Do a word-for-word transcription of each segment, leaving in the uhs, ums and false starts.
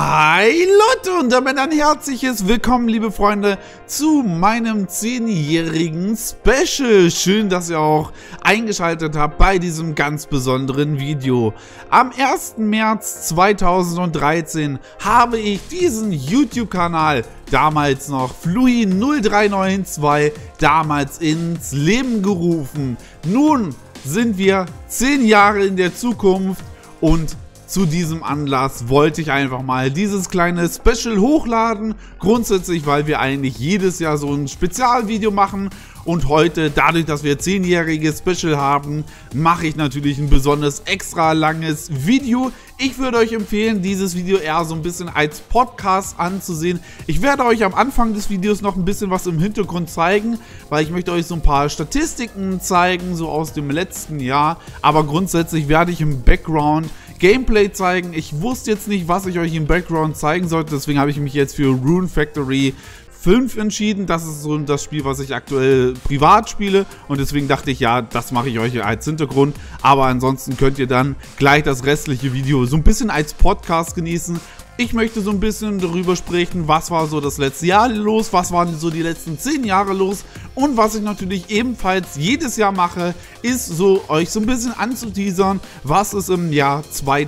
Hi Leute und damit ein herzliches Willkommen, liebe Freunde, zu meinem zehnjährigen Special. Schön, dass ihr auch eingeschaltet habt bei diesem ganz besonderen Video. Am ersten März zweitausenddreizehn habe ich diesen YouTube-Kanal, damals noch Flui null drei neun zwei, damals ins Leben gerufen. Nun sind wir zehn Jahre in der Zukunft und zu diesem Anlass wollte ich einfach mal dieses kleine Special hochladen. Grundsätzlich, weil wir eigentlich jedes Jahr so ein Spezialvideo machen. Und heute, dadurch, dass wir zehnjähriges Special haben, mache ich natürlich ein besonders extra langes Video. Ich würde euch empfehlen, dieses Video eher so ein bisschen als Podcast anzusehen. Ich werde euch am Anfang des Videos noch ein bisschen was im Hintergrund zeigen, weil ich möchte euch so ein paar Statistiken zeigen, so aus dem letzten Jahr. Aber grundsätzlich werde ich im Background Gameplay zeigen. Ich wusste jetzt nicht, was ich euch im Background zeigen sollte, deswegen habe ich mich jetzt für Rune Factory fünf entschieden. Das ist so das Spiel, was ich aktuell privat spiele und deswegen dachte ich, ja, das mache ich euch als Hintergrund. Aber ansonsten könnt ihr dann gleich das restliche Video so ein bisschen als Podcast genießen. Ich möchte so ein bisschen darüber sprechen, was war so das letzte Jahr los, was waren so die letzten zehn Jahre los und was ich natürlich ebenfalls jedes Jahr mache, ist so euch so ein bisschen anzuteasern, was es im Jahr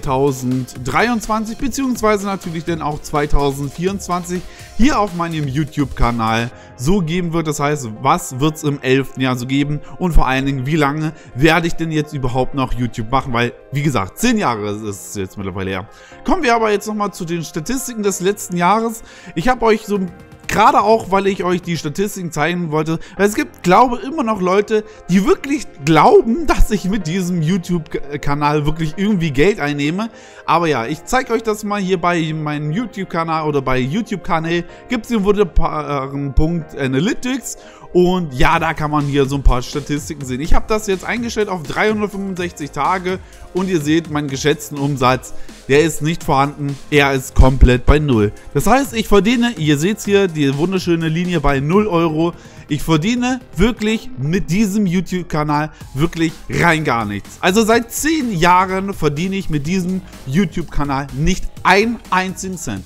zweitausenddreiundzwanzig beziehungsweise natürlich dann auch zweitausendvierundzwanzig hier auf meinem YouTube-Kanal so geben wird. Das heißt, was wird es im elften Jahr so geben und vor allen Dingen, wie lange werde ich denn jetzt überhaupt noch YouTube machen, weil, wie gesagt, zehn Jahre ist es jetzt mittlerweile her. Kommen wir aber jetzt nochmal zu den Statistiken des letzten Jahres. Ich habe euch so gerade auch, weil ich euch die Statistiken zeigen wollte, weil es gibt, glaube ich, immer noch Leute, die wirklich glauben, dass ich mit diesem YouTube-Kanal wirklich irgendwie Geld einnehme. Aber ja, ich zeige euch das mal hier bei meinem YouTube-Kanal oder bei YouTube-Kanal. Gibt es hier einen Punkt Analytics. Und ja, da kann man hier so ein paar Statistiken sehen. Ich habe das jetzt eingestellt auf dreihundertfünfundsechzig Tage und ihr seht meinen geschätzten Umsatz, der ist nicht vorhanden, er ist komplett bei null. Das heißt, ich verdiene, ihr seht hier die wunderschöne Linie bei null Euro. Ich verdiene wirklich mit diesem YouTube-Kanal wirklich rein gar nichts. Also seit zehn Jahren verdiene ich mit diesem YouTube-Kanal nicht einen einzigen Cent.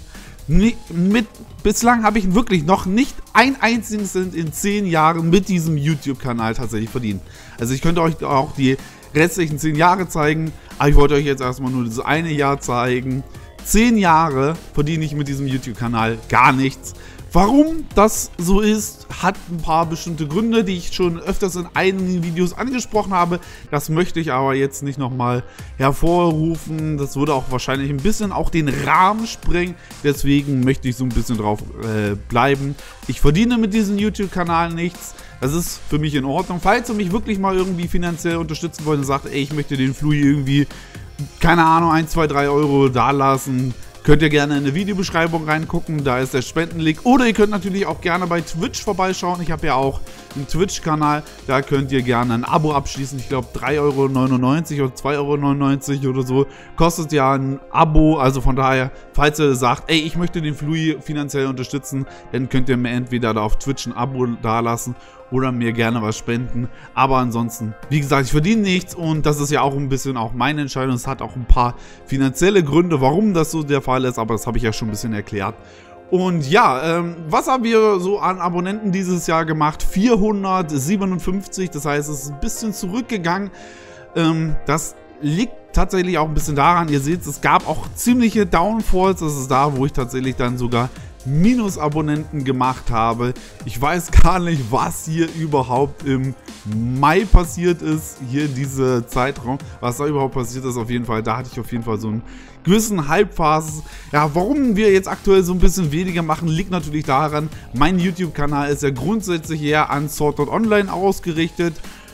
Mit, bislang habe ich wirklich noch nicht einen einzigen Cent in zehn Jahren mit diesem YouTube-Kanal tatsächlich verdient. Also ich könnte euch auch die restlichen zehn Jahre zeigen, aber ich wollte euch jetzt erstmal nur das eine Jahr zeigen. zehn Jahre verdiene ich mit diesem YouTube-Kanal gar nichts. Warum das so ist, hat ein paar bestimmte Gründe, die ich schon öfters in einigen Videos angesprochen habe. Das möchte ich aber jetzt nicht nochmal hervorrufen. Das würde auch wahrscheinlich ein bisschen auch den Rahmen sprengen. Deswegen möchte ich so ein bisschen drauf äh, bleiben. Ich verdiene mit diesem YouTube-Kanal nichts. Das ist für mich in Ordnung. Falls ihr mich wirklich mal irgendwie finanziell unterstützen wollt und sagt, ey, ich möchte den Flui irgendwie, keine Ahnung, ein, zwei, drei Euro da lassen, könnt ihr gerne in die Videobeschreibung reingucken, da ist der Spendenlink. Oder ihr könnt natürlich auch gerne bei Twitch vorbeischauen. Ich habe ja auch einen Twitch-Kanal, da könnt ihr gerne ein Abo abschließen. Ich glaube drei Euro neunundneunzig oder zwei Euro neunundneunzig oder so kostet ja ein Abo. Also von daher, falls ihr sagt, ey, ich möchte den Flui finanziell unterstützen, dann könnt ihr mir entweder da auf Twitch ein Abo dalassen oder mir gerne was spenden. Aber ansonsten, wie gesagt, ich verdiene nichts und das ist ja auch ein bisschen auch meine Entscheidung. Es hat auch ein paar finanzielle Gründe, warum das so der Fall ist, aber das habe ich ja schon ein bisschen erklärt. Und ja, ähm, was haben wir so an Abonnenten dieses Jahr gemacht? vierhundertsiebenundfünfzig, das heißt, es ist ein bisschen zurückgegangen. Ähm, das liegt tatsächlich auch ein bisschen daran, ihr seht, es gab auch ziemliche Downfalls. Das ist da, wo ich tatsächlich dann sogar Minus-Abonnenten gemacht habe. Ich weiß gar nicht, was hier überhaupt im Mai passiert ist, hier diese Zeitraum, was da überhaupt passiert ist. Auf jeden Fall, da hatte ich auf jeden Fall so einen gewissen Halbphasen. Ja, warum wir jetzt aktuell so ein bisschen weniger machen, liegt natürlich daran, mein YouTube-Kanal ist ja grundsätzlich eher an Sword Art Online ausgerichtet.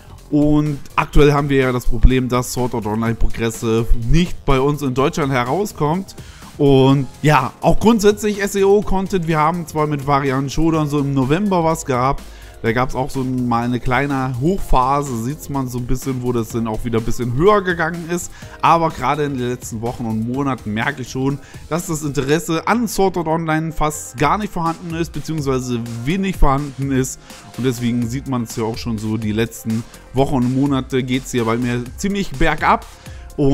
Und aktuell haben wir ja das Problem, dass Sword Art Online Progressive nicht bei uns in Deutschland herauskommt. Und ja, auch grundsätzlich S E O-Content. Wir haben zwar mit Variant Showdown so im November was gehabt. Da gab es auch so mal eine kleine Hochphase, sieht man so ein bisschen, wo das dann auch wieder ein bisschen höher gegangen ist. Aber gerade in den letzten Wochen und Monaten merke ich schon, dass das Interesse an Sword Art Online fast gar nicht vorhanden ist, beziehungsweise wenig vorhanden ist. Und deswegen sieht man es ja auch schon so, die letzten Wochen und Monate geht es hier bei mir ziemlich bergab. Und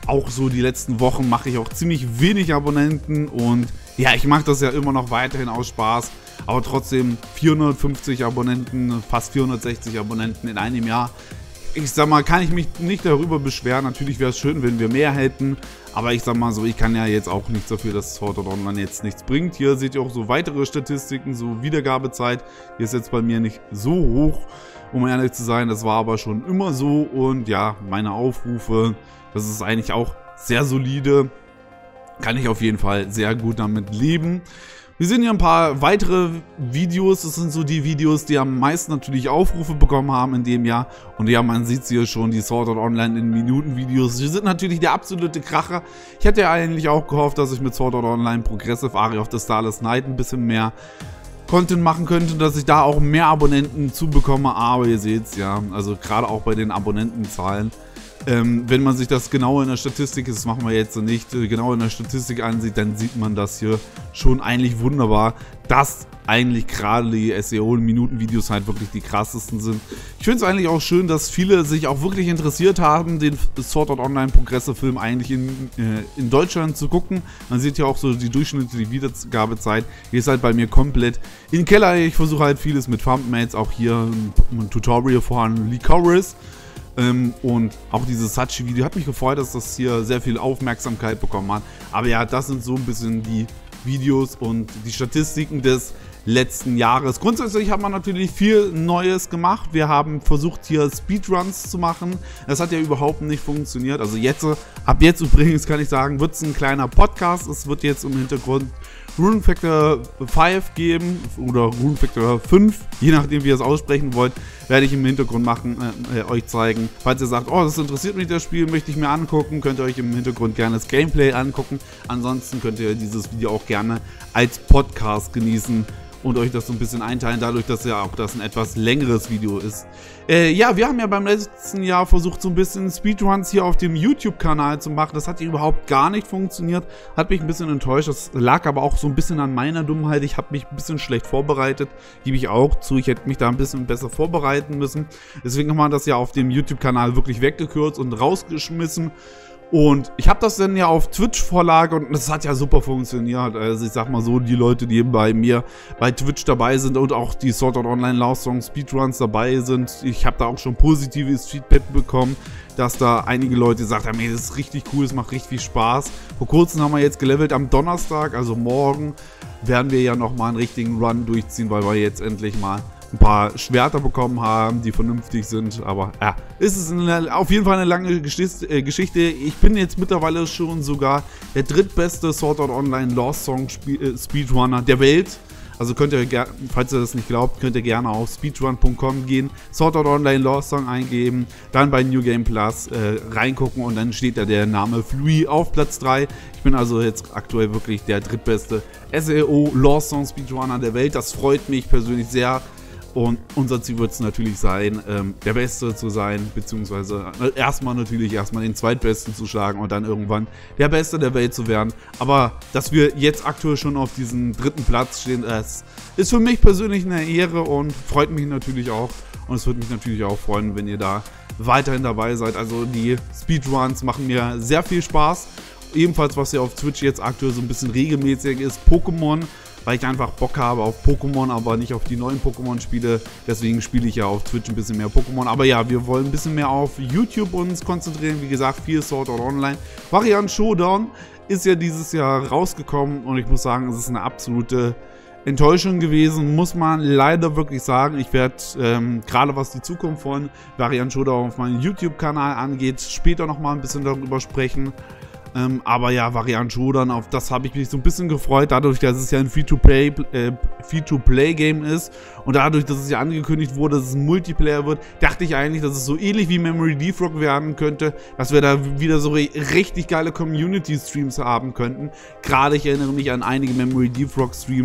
auch so die letzten Wochen mache ich auch ziemlich wenig Abonnenten und ja, ich mache das ja immer noch weiterhin aus Spaß, aber trotzdem vierhundertfünfzig Abonnenten, fast vierhundertsechzig Abonnenten in einem Jahr. Ich sag mal, kann ich mich nicht darüber beschweren. Natürlich wäre es schön, wenn wir mehr hätten. Aber ich sag mal so, ich kann ja jetzt auch nichts dafür, dass Sword Art Online jetzt nichts bringt. Hier seht ihr auch so weitere Statistiken, so Wiedergabezeit. Die ist jetzt bei mir nicht so hoch, um ehrlich zu sein. Das war aber schon immer so. Und ja, meine Aufrufe, das ist eigentlich auch sehr solide. Kann ich auf jeden Fall sehr gut damit leben. Wir sehen hier ein paar weitere Videos, das sind so die Videos, die am meisten natürlich Aufrufe bekommen haben in dem Jahr. Und ja, man sieht es hier schon, die Sword Art Online in Minuten-Videos, die sind natürlich der absolute Kracher. Ich hätte ja eigentlich auch gehofft, dass ich mit Sword Art Online Progressive Aria of the Starless Night ein bisschen mehr Content machen könnte, dass ich da auch mehr Abonnenten zubekomme, aber ihr seht es ja, also gerade auch bei den Abonnentenzahlen. Ähm, wenn man sich das genau in der Statistik, das machen wir jetzt nicht, äh, genau in der Statistik ansieht, dann sieht man das hier schon eigentlich wunderbar, dass eigentlich gerade die S E O- und Minuten-Videos halt wirklich die krassesten sind. Ich finde es eigentlich auch schön, dass viele sich auch wirklich interessiert haben, den Sword Art Online Progressive-Film eigentlich in, äh, in Deutschland zu gucken. Man sieht ja auch so die durchschnittliche Wiedergabezeit, die ist halt bei mir komplett in den Keller. Ich versuche halt vieles mit Thumbnails, auch hier ein, ein Tutorial von Licorice. Ähm, und auch dieses Sachi-Video hat mich gefreut, dass das hier sehr viel Aufmerksamkeit bekommen hat. Aber ja, das sind so ein bisschen die Videos und die Statistiken des letzten Jahres. Grundsätzlich hat man natürlich viel Neues gemacht. Wir haben versucht hier Speedruns zu machen. Das hat ja überhaupt nicht funktioniert. Also jetzt, ab jetzt übrigens kann ich sagen, wird es ein kleiner Podcast. Es wird jetzt im Hintergrund Rune Factor fünf geben oder Rune Factor fünf, je nachdem wie ihr es aussprechen wollt, werde ich im Hintergrund machen, äh, euch zeigen. Falls ihr sagt, oh, das interessiert mich das Spiel, möchte ich mir angucken, könnt ihr euch im Hintergrund gerne das Gameplay angucken. Ansonsten könnt ihr dieses Video auch gerne als Podcast genießen und euch das so ein bisschen einteilen, dadurch, dass ja auch das ein etwas längeres Video ist. Äh, ja, wir haben ja beim letzten Jahr versucht, so ein bisschen Speedruns hier auf dem YouTube-Kanal zu machen. Das hat überhaupt gar nicht funktioniert, hat mich ein bisschen enttäuscht. Das lag aber auch so ein bisschen an meiner Dummheit. Ich habe mich ein bisschen schlecht vorbereitet, gebe ich auch zu. Ich hätte mich da ein bisschen besser vorbereiten müssen. Deswegen haben wir das ja auf dem YouTube-Kanal wirklich weggekürzt und rausgeschmissen. Und ich habe das dann ja auf Twitch-Vorlage und das hat ja super funktioniert. Also ich sag mal so, die Leute, die bei mir bei Twitch dabei sind und auch die Sword Art Online Lost Song Speedruns dabei sind, ich habe da auch schon positives Feedback bekommen, dass da einige Leute gesagt haben, ey, das ist richtig cool, es macht richtig viel Spaß. Vor kurzem haben wir jetzt gelevelt am Donnerstag, also morgen werden wir ja nochmal einen richtigen Run durchziehen, weil wir jetzt endlich mal ein paar Schwerter bekommen haben, die vernünftig sind, aber ja, ist es eine, auf jeden Fall eine lange Geschichte. Ich bin jetzt mittlerweile schon sogar der drittbeste Sword Art Online Lost Song Speedrunner der Welt. Also könnt ihr, falls ihr das nicht glaubt, könnt ihr gerne auf speedrun punkt com gehen, Sword Art Online Lost Song eingeben, dann bei New Game Plus äh, reingucken und dann steht da der Name Flui auf Platz drei. Ich bin also jetzt aktuell wirklich der drittbeste S E O Lost Song Speedrunner der Welt. Das freut mich persönlich sehr. Und unser Ziel wird es natürlich sein, ähm, der Beste zu sein, beziehungsweise äh, erstmal natürlich erstmal den Zweitbesten zu schlagen und dann irgendwann der Beste der Welt zu werden. Aber dass wir jetzt aktuell schon auf diesem dritten Platz stehen, das ist für mich persönlich eine Ehre und freut mich natürlich auch. Und es würde mich natürlich auch freuen, wenn ihr da weiterhin dabei seid. Also die Speedruns machen mir sehr viel Spaß. Ebenfalls, was ja auf Twitch jetzt aktuell so ein bisschen regelmäßig ist, Pokémon. Weil ich einfach Bock habe auf Pokémon, aber nicht auf die neuen Pokémon-Spiele. Deswegen spiele ich ja auf Twitch ein bisschen mehr Pokémon. Aber ja, wir wollen ein bisschen mehr auf YouTube uns konzentrieren. Wie gesagt, viel Sword Art Online. Variant Showdown ist ja dieses Jahr rausgekommen und ich muss sagen, es ist eine absolute Enttäuschung gewesen, muss man leider wirklich sagen. Ich werde, ähm, gerade was die Zukunft von Variant Showdown auf meinem YouTube-Kanal angeht, später nochmal ein bisschen darüber sprechen. Ähm, aber ja, Variant Showdown, auf das habe ich mich so ein bisschen gefreut, dadurch, dass es ja ein Free-to-Play äh, Free-to-Play-Game ist und dadurch, dass es ja angekündigt wurde, dass es ein Multiplayer wird, dachte ich eigentlich, dass es so ähnlich wie Memory Defrog werden könnte, dass wir da wieder so richtig geile Community-Streams haben könnten. Gerade ich erinnere mich an einige Memory Defrog-Streams,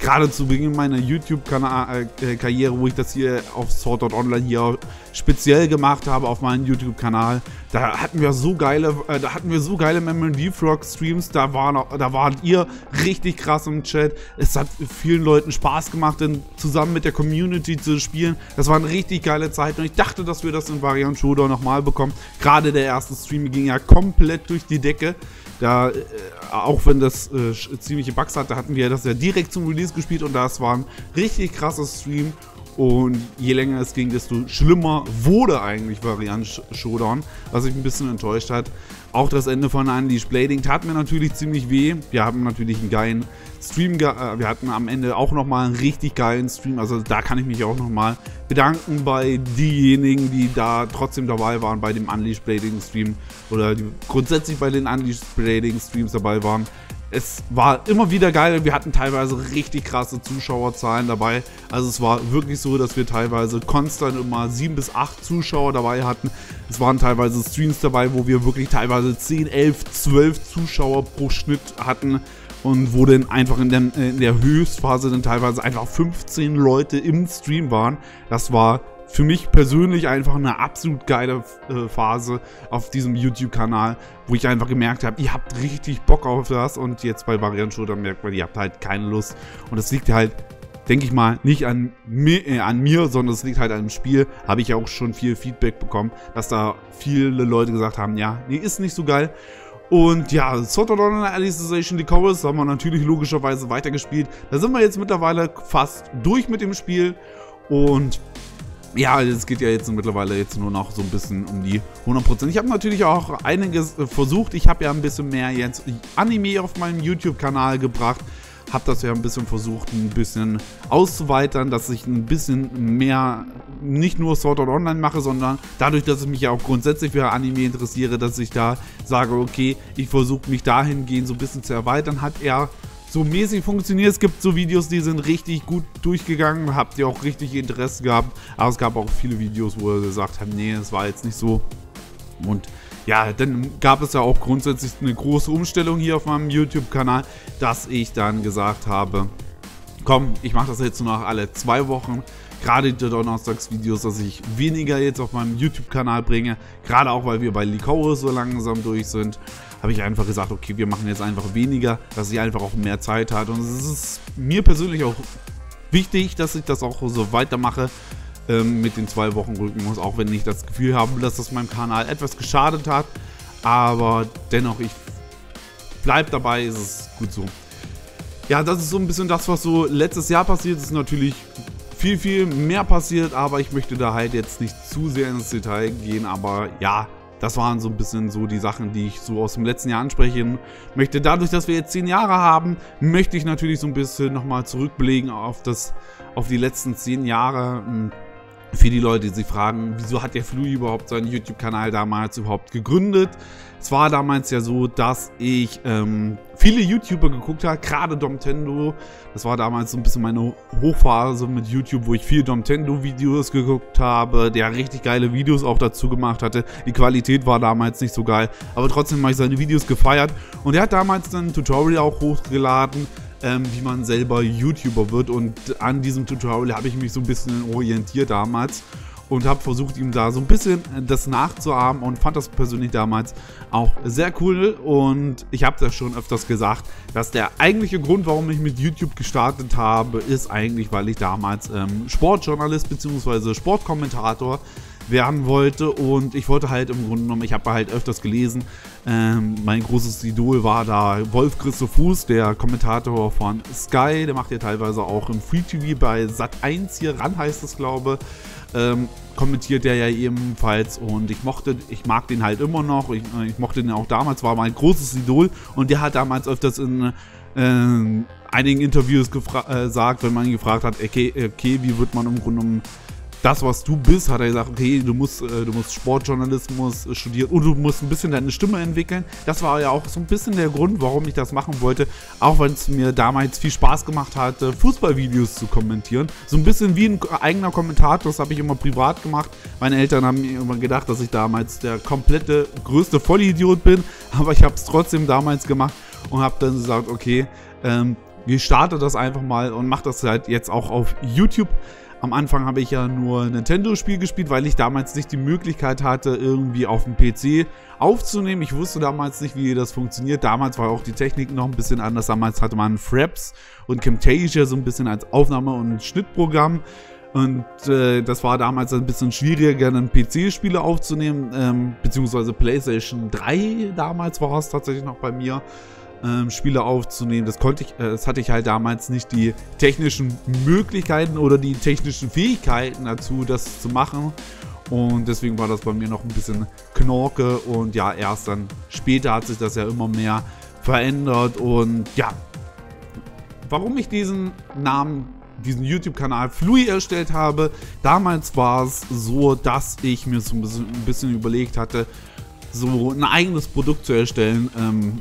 gerade zu Beginn meiner YouTube-Karriere, wo ich das hier auf Sword Art Online hier speziell gemacht habe auf meinem YouTube-Kanal, da hatten wir so geile, äh, da hatten wir so geile Memory Frog Streams, da waren, da wart ihr richtig krass im Chat. Es hat vielen Leuten Spaß gemacht, denn zusammen mit der Community zu spielen. Das waren richtig geile Zeiten und ich dachte, dass wir das in Variant Showdown nochmal bekommen. Gerade der erste Stream ging ja komplett durch die Decke. Da, äh, auch wenn das äh, ziemliche Bugs hatte, hatten wir das ja direkt zum Release gespielt und das war ein richtig krasses Stream. Und je länger es ging, desto schlimmer wurde eigentlich Variant Showdown, was mich ein bisschen enttäuscht hat. Auch das Ende von Unleashed Blading tat mir natürlich ziemlich weh. Wir haben natürlich einen geilen Stream, ge äh, wir hatten am Ende auch nochmal einen richtig geilen Stream. Also da kann ich mich auch nochmal bedanken bei diejenigen, die da trotzdem dabei waren bei dem Unleashed Blading Stream oder die grundsätzlich bei den Unleashed Blading Streams dabei waren. Es war immer wieder geil, wir hatten teilweise richtig krasse Zuschauerzahlen dabei. Also es war wirklich so, dass wir teilweise konstant immer sieben bis acht Zuschauer dabei hatten. Es waren teilweise Streams dabei, wo wir wirklich teilweise zehn, elf, zwölf Zuschauer pro Schnitt hatten. Und wo dann einfach in der, in der Höchstphase dann teilweise einfach fünfzehn Leute im Stream waren. Das war für mich persönlich einfach eine absolut geile äh, Phase auf diesem YouTube-Kanal, wo ich einfach gemerkt habe, ihr habt richtig Bock auf das und jetzt bei Variant Showdown merkt man, ihr habt halt keine Lust und das liegt halt, denke ich mal, nicht an mir, äh, an mir, sondern es liegt halt an dem Spiel. Habe ich ja auch schon viel Feedback bekommen, dass da viele Leute gesagt haben, ja, nee, ist nicht so geil. Und ja, Sword Art Online Alicization Lycoris haben wir natürlich logischerweise weitergespielt. Da sind wir jetzt mittlerweile fast durch mit dem Spiel und ja, es geht ja jetzt mittlerweile jetzt nur noch so ein bisschen um die hundert Prozent. Ich habe natürlich auch einiges versucht. Ich habe ja ein bisschen mehr jetzt Anime auf meinem YouTube-Kanal gebracht. Habe das ja ein bisschen versucht, ein bisschen auszuweitern, dass ich ein bisschen mehr nicht nur Sword Art Online mache, sondern dadurch, dass ich mich ja auch grundsätzlich für Anime interessiere, dass ich da sage, okay, ich versuche mich dahingehend so ein bisschen zu erweitern, hat er so mäßig funktioniert. Es gibt so Videos, die sind richtig gut durchgegangen, habt ihr auch richtig Interesse gehabt, aber es gab auch viele Videos, wo er gesagt hat, nee, das war jetzt nicht so. Und ja, dann gab es ja auch grundsätzlich eine große Umstellung hier auf meinem YouTube-Kanal, dass ich dann gesagt habe, komm, ich mache das jetzt nur noch alle zwei Wochen. Gerade die Donnerstagsvideos, dass ich weniger jetzt auf meinem YouTube-Kanal bringe, gerade auch, weil wir bei Lycoris so langsam durch sind, habe ich einfach gesagt, okay, wir machen jetzt einfach weniger, dass ich einfach auch mehr Zeit hatte. Und es ist mir persönlich auch wichtig, dass ich das auch so weitermache ähm, mit den zwei Wochen Rhythmus, auch wenn ich das Gefühl habe, dass das meinem Kanal etwas geschadet hat. Aber dennoch, ich bleibe dabei, ist es gut so. Ja, das ist so ein bisschen das, was so letztes Jahr passiert ist. Natürlich viel, viel mehr passiert, aber ich möchte da halt jetzt nicht zu sehr ins Detail gehen. Aber ja, das waren so ein bisschen so die Sachen, die ich so aus dem letzten Jahr ansprechen möchte. Dadurch, dass wir jetzt zehn Jahre haben, möchte ich natürlich so ein bisschen nochmal zurückblicken auf, das, auf die letzten zehn Jahre. Für die Leute, die sich fragen, wieso hat der Flui überhaupt seinen YouTube-Kanal damals überhaupt gegründet? Es war damals ja so, dass ich ähm, viele YouTuber geguckt habe, gerade Domtendo. Das war damals so ein bisschen meine Hochphase mit YouTube, wo ich viele Domtendo-Videos geguckt habe, der richtig geile Videos auch dazu gemacht hatte. Die Qualität war damals nicht so geil, aber trotzdem habe ich seine Videos gefeiert. Und er hat damals dann ein Tutorial auch hochgeladen, Ähm, wie man selber YouTuber wird, und an diesem Tutorial habe ich mich so ein bisschen orientiert damals und habe versucht, ihm da so ein bisschen das nachzuahmen und fand das persönlich damals auch sehr cool. Und ich habe das schon öfters gesagt, dass der eigentliche Grund, warum ich mit YouTube gestartet habe, ist eigentlich, weil ich damals ähm, Sportjournalist bzw. Sportkommentator werden wollte, und ich wollte halt im Grunde genommen, ich habe halt öfters gelesen, ähm, mein großes Idol war da Wolf Christoph Fuß, der Kommentator von Sky, der macht ja teilweise auch im Free T V bei Sat eins hier ran, heißt es, glaube ähm, kommentiert der ja ebenfalls, und ich mochte, ich mag den halt immer noch, ich, ich mochte den auch damals, war mein großes Idol, und der hat damals öfters in äh, einigen Interviews gesagt, wenn man ihn gefragt hat, okay, okay, wie wird man im Grunde genommen das, was du bist, hat er gesagt, okay, du musst, äh, du musst Sportjournalismus studieren und du musst ein bisschen deine Stimme entwickeln. Das war ja auch so ein bisschen der Grund, warum ich das machen wollte, auch wenn es mir damals viel Spaß gemacht hat, Fußballvideos zu kommentieren. So ein bisschen wie ein eigener Kommentator, das habe ich immer privat gemacht. Meine Eltern haben mir immer gedacht, dass ich damals der komplette, größte Vollidiot bin, aber ich habe es trotzdem damals gemacht und habe dann gesagt, okay, ähm, ich starte das einfach mal und mache das halt jetzt auch auf YouTube. Am Anfang habe ich ja nur ein Nintendo-Spiel gespielt, weil ich damals nicht die Möglichkeit hatte, irgendwie auf dem P C aufzunehmen. Ich wusste damals nicht, wie das funktioniert. Damals war auch die Technik noch ein bisschen anders. Damals hatte man Fraps und Camtasia so ein bisschen als Aufnahme- und Schnittprogramm. Und äh, das war damals ein bisschen schwieriger, einen P C-Spiele aufzunehmen, ähm, beziehungsweise PlayStation drei damals war es tatsächlich noch bei mir. Ähm, Spiele aufzunehmen. Das konnte ich, äh, das hatte ich halt damals nicht die technischen Möglichkeiten oder die technischen Fähigkeiten dazu, das zu machen. Und deswegen war das bei mir noch ein bisschen Knorke. Und ja, erst dann später hat sich das ja immer mehr verändert. Und ja, warum ich diesen Namen, diesen YouTube-Kanal Flui erstellt habe, damals war es so, dass ich mir so ein bisschen, ein bisschen überlegt hatte, so ein eigenes Produkt zu erstellen. Ähm,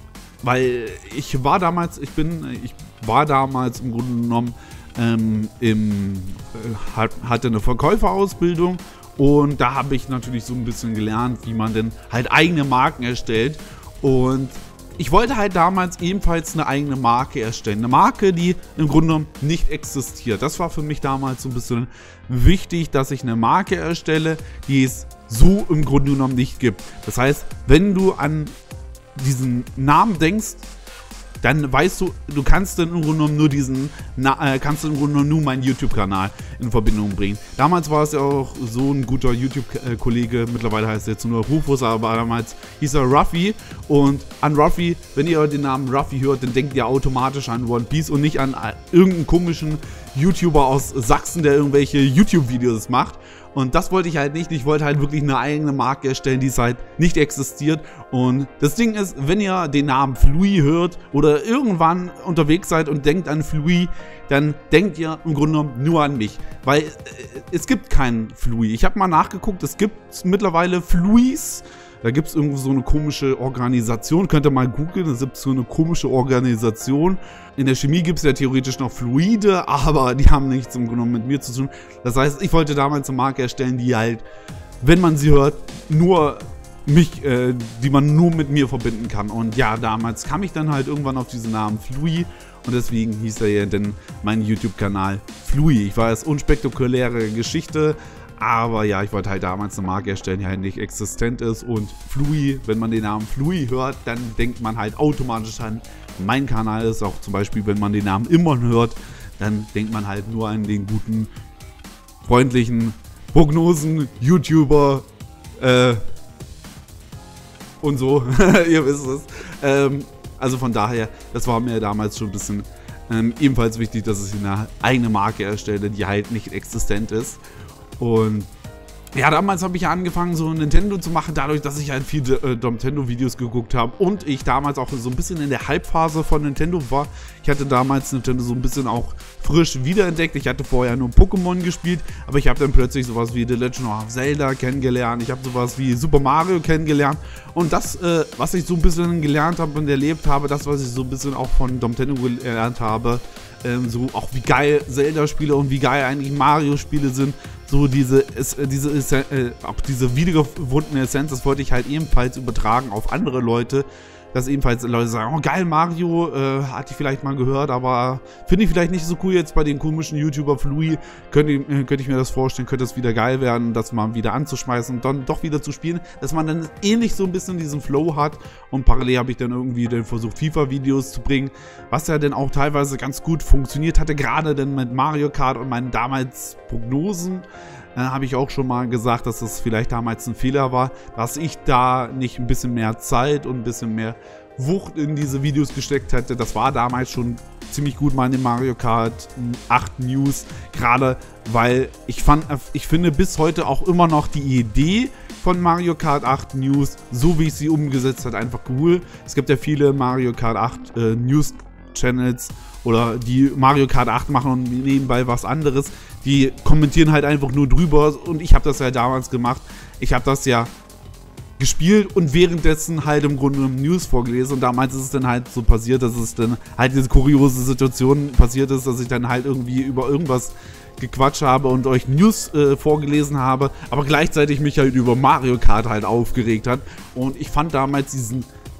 Weil ich war damals, ich bin, ich war damals im Grunde genommen ähm, im, äh, hatte eine Verkäuferausbildung und da habe ich natürlich so ein bisschen gelernt, wie man denn halt eigene Marken erstellt. Und ich wollte halt damals ebenfalls eine eigene Marke erstellen. Eine Marke, die im Grunde genommen nicht existiert. Das war für mich damals so ein bisschen wichtig, dass ich eine Marke erstelle, die es so im Grunde genommen nicht gibt. Das heißt, wenn du an diesen Namen denkst, dann weißt du, du kannst dann im Grunde genommen nur diesen, na, äh, kannst du im Grunde genommen nur meinen YouTube-Kanal in Verbindung bringen. Damals war es ja auch so ein guter YouTube-Kollege, mittlerweile heißt er jetzt nur Rufus, aber damals hieß er Ruffy. Und an Ruffy, wenn ihr den Namen Ruffy hört, dann denkt ihr automatisch an One Piece und nicht an irgendeinen komischen YouTuber aus Sachsen, der irgendwelche YouTube-Videos macht. Und das wollte ich halt nicht. Ich wollte halt wirklich eine eigene Marke erstellen, die es halt nicht existiert. Und das Ding ist, wenn ihr den Namen Flui hört oder irgendwann unterwegs seid und denkt an Flui, dann denkt ihr im Grunde genommen nur an mich. Weil äh, es gibt keinen Flui. Ich habe mal nachgeguckt, es gibt mittlerweile Fluis. Da gibt es irgendwo so eine komische Organisation. Könnt ihr mal googeln, da gibt es so eine komische Organisation. In der Chemie gibt es ja theoretisch noch Fluide, aber die haben nichts im Grunde genommen mit mir zu tun. Das heißt, ich wollte damals eine Marke erstellen, die halt, wenn man sie hört, nur mich, äh, die man nur mit mir verbinden kann. Und ja, damals kam ich dann halt irgendwann auf diesen Namen Flui. Und deswegen hieß er ja dann mein YouTube-Kanal Flui. Ich weiß, unspektakuläre Geschichte. Aber ja, ich wollte halt damals eine Marke erstellen, die halt nicht existent ist. Und Flui, wenn man den Namen Flui hört, dann denkt man halt automatisch an mein Kanal ist. Auch zum Beispiel, wenn man den Namen Immon hört, dann denkt man halt nur an den guten, freundlichen Prognosen, YouTuber äh, und so. Ihr wisst es. Ähm, also von daher, das war mir damals schon ein bisschen ähm, ebenfalls wichtig, dass ich eine eigene Marke erstelle, die halt nicht existent ist. Und ja, damals habe ich ja angefangen, so Nintendo zu machen, dadurch, dass ich halt viele äh, Nintendo-Videos geguckt habe und ich damals auch so ein bisschen in der Halbphase von Nintendo war. Ich hatte damals Nintendo so ein bisschen auch frisch wiederentdeckt. Ich hatte vorher nur Pokémon gespielt, aber ich habe dann plötzlich sowas wie The Legend of Zelda kennengelernt. Ich habe sowas wie Super Mario kennengelernt. Und das, äh, was ich so ein bisschen gelernt habe und erlebt habe, das, was ich so ein bisschen auch von Nintendo gelernt habe, ähm, so auch wie geil Zelda-Spiele und wie geil eigentlich Mario-Spiele sind, so diese, diese, äh, auch diese wiedergefundene Essenz, das wollte ich halt ebenfalls übertragen auf andere Leute, dass ebenfalls Leute sagen, oh geil, Mario, äh, hatte ich vielleicht mal gehört, aber finde ich vielleicht nicht so cool jetzt bei den komischen YouTuber Flui, könnte, äh, könnte ich mir das vorstellen, könnte es wieder geil werden, das mal wieder anzuschmeißen und dann doch wieder zu spielen, dass man dann ähnlich so ein bisschen diesen Flow hat und parallel habe ich dann irgendwie dann versucht, FIFA-Videos zu bringen, was ja dann auch teilweise ganz gut funktioniert hatte, gerade dann mit Mario Kart und meinen damals Prognosen. Äh, habe ich auch schon mal gesagt, dass das vielleicht damals ein Fehler war, dass ich da nicht ein bisschen mehr Zeit und ein bisschen mehr Wucht in diese Videos gesteckt hätte. Das war damals schon ziemlich gut mal in den Mario Kart acht News, gerade weil ich fand, ich finde bis heute auch immer noch die Idee von Mario Kart acht News, so wie ich sie umgesetzt hat, einfach cool. Es gibt ja viele Mario Kart acht äh, News Channels oder die Mario Kart acht machen und nebenbei was anderes, die kommentieren halt einfach nur drüber und ich habe das ja damals gemacht. Ich habe das ja gespielt und währenddessen halt im Grunde News vorgelesen und damals ist es dann halt so passiert, dass es dann halt diese kuriose Situation passiert ist, dass ich dann halt irgendwie über irgendwas gequatscht habe und euch News äh, vorgelesen habe, aber gleichzeitig mich halt über Mario Kart halt aufgeregt hat und ich fand damals diesen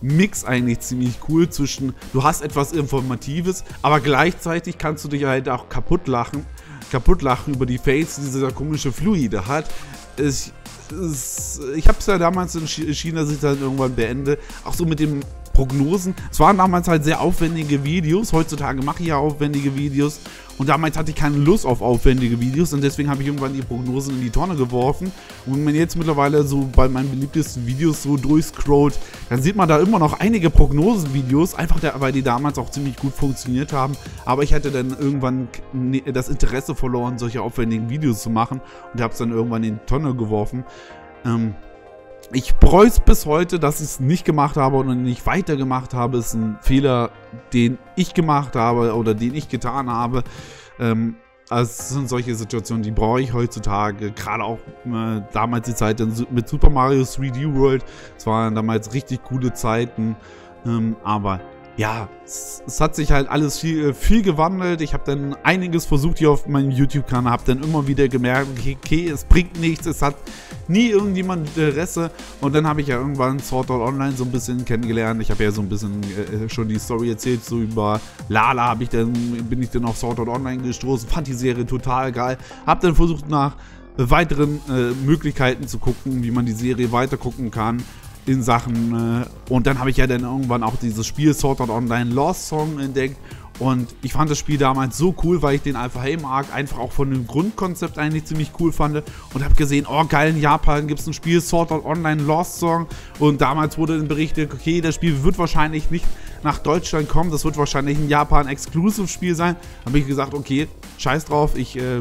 Mix eigentlich ziemlich cool zwischen, du hast etwas Informatives, aber gleichzeitig kannst du dich halt auch kaputt lachen, kaputt lachen über die Fails, die dieser komische Fluide hat. Ich, es, ich habe es ja damals entschieden, dass ich das irgendwann beende, auch so mit dem Prognosen. Es waren damals halt sehr aufwendige Videos. Heutzutage mache ich ja aufwendige Videos. Und damals hatte ich keine Lust auf aufwendige Videos. Und deswegen habe ich irgendwann die Prognosen in die Tonne geworfen. Und wenn man jetzt mittlerweile so bei meinen beliebtesten Videos so durchscrollt, dann sieht man da immer noch einige Prognosenvideos. Einfach der, weil die damals auch ziemlich gut funktioniert haben. Aber ich hatte dann irgendwann das Interesse verloren, solche aufwendigen Videos zu machen. Und habe es dann irgendwann in die Tonne geworfen. Ähm... Ich bereue es bis heute, dass ich es nicht gemacht habe oder nicht weitergemacht habe. Es ist ein Fehler, den ich gemacht habe oder den ich getan habe. Ähm, also es sind solche Situationen, die brauche ich heutzutage. Gerade auch äh, damals die Zeit mit Super Mario drei D World. Es waren damals richtig coole Zeiten. Ähm, aber ja, es, es hat sich halt alles viel, viel gewandelt. Ich habe dann einiges versucht hier auf meinem YouTube-Kanal, habe dann immer wieder gemerkt, okay, okay, es bringt nichts, es hat nie irgendjemand Interesse. Und dann habe ich ja irgendwann Sword Art Online so ein bisschen kennengelernt. Ich habe ja so ein bisschen äh, schon die Story erzählt, so über Lala habe ich dann, bin ich dann auf Sword Art Online gestoßen, fand die Serie total geil. Habe dann versucht nach weiteren äh, Möglichkeiten zu gucken, wie man die Serie weiter gucken kann. In Sachen, äh, und dann habe ich ja dann irgendwann auch dieses Spiel Sword Art Online Lost Song entdeckt und ich fand das Spiel damals so cool, weil ich den Alpha Helm Arc einfach auch von dem Grundkonzept eigentlich ziemlich cool fand und habe gesehen, oh geil, in Japan gibt es ein Spiel Sword Art Online Lost Song und damals wurde dann berichtet, okay, das Spiel wird wahrscheinlich nicht nach Deutschland kommen, das wird wahrscheinlich ein Japan-Exclusive-Spiel sein. Da habe ich gesagt, okay, scheiß drauf, ich äh,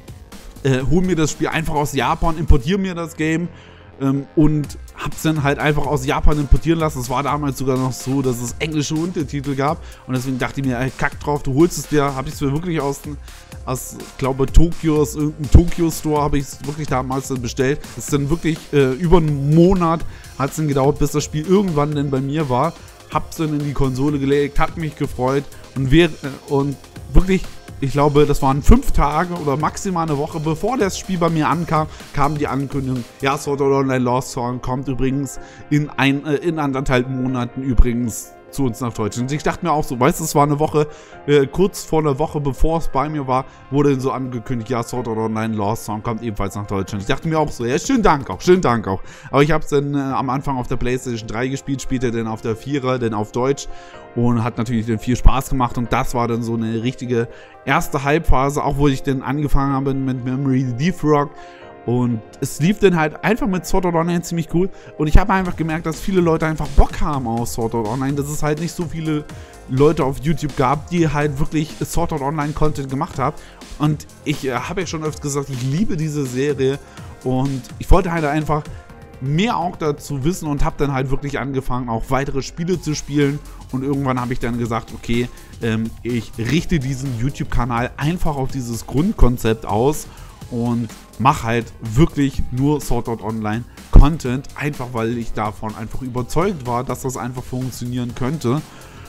äh, hole mir das Spiel einfach aus Japan, importiere mir das Game ähm, und hab's dann halt einfach aus Japan importieren lassen. Es war damals sogar noch so, dass es englische Untertitel gab. Und deswegen dachte ich mir, ey, kack drauf, du holst es dir. Hab ich es mir wirklich aus, aus glaube Tokio, aus irgendeinem Tokyo-Store, habe ich es wirklich damals dann bestellt. Das ist dann wirklich äh, über einen Monat hat es dann gedauert, bis das Spiel irgendwann dann bei mir war. Hab's dann in die Konsole gelegt, hat mich gefreut. Und, wir, äh, und wirklich, ich glaube, das waren fünf Tage oder maximal eine Woche, bevor das Spiel bei mir ankam, kam die Ankündigung, ja, Sword Art Online Lost Song kommt übrigens in, ein, äh, in anderthalb Monaten übrigens zu uns nach Deutschland. Und ich dachte mir auch so, weißt du, es war eine Woche, äh, kurz vor einer Woche, bevor es bei mir war, wurde dann so angekündigt, ja, Sword Art Online Lost Song kommt ebenfalls nach Deutschland. Ich dachte mir auch so, ja, schönen Dank auch, schönen Dank auch. Aber ich habe es dann äh, am Anfang auf der PlayStation drei gespielt, spielte dann auf der vierer, dann auf Deutsch und hat natürlich dann viel Spaß gemacht und das war dann so eine richtige erste Hype-Phase, auch wo ich dann angefangen habe mit Memory Thief Rock. Und es lief dann halt einfach mit Sword Art Online ziemlich cool. Und ich habe einfach gemerkt, dass viele Leute einfach Bock haben auf Sword Art Online. Dass es halt nicht so viele Leute auf YouTube gab, die halt wirklich Sword Art Online Content gemacht haben. Und ich äh, habe ja schon öfter gesagt, ich liebe diese Serie. Und ich wollte halt einfach mehr auch dazu wissen und habe dann halt wirklich angefangen, auch weitere Spiele zu spielen. Und irgendwann habe ich dann gesagt, okay, ähm, ich richte diesen YouTube-Kanal einfach auf dieses Grundkonzept aus. Und mache halt wirklich nur Sword Art Online Content, einfach weil ich davon einfach überzeugt war, dass das einfach funktionieren könnte.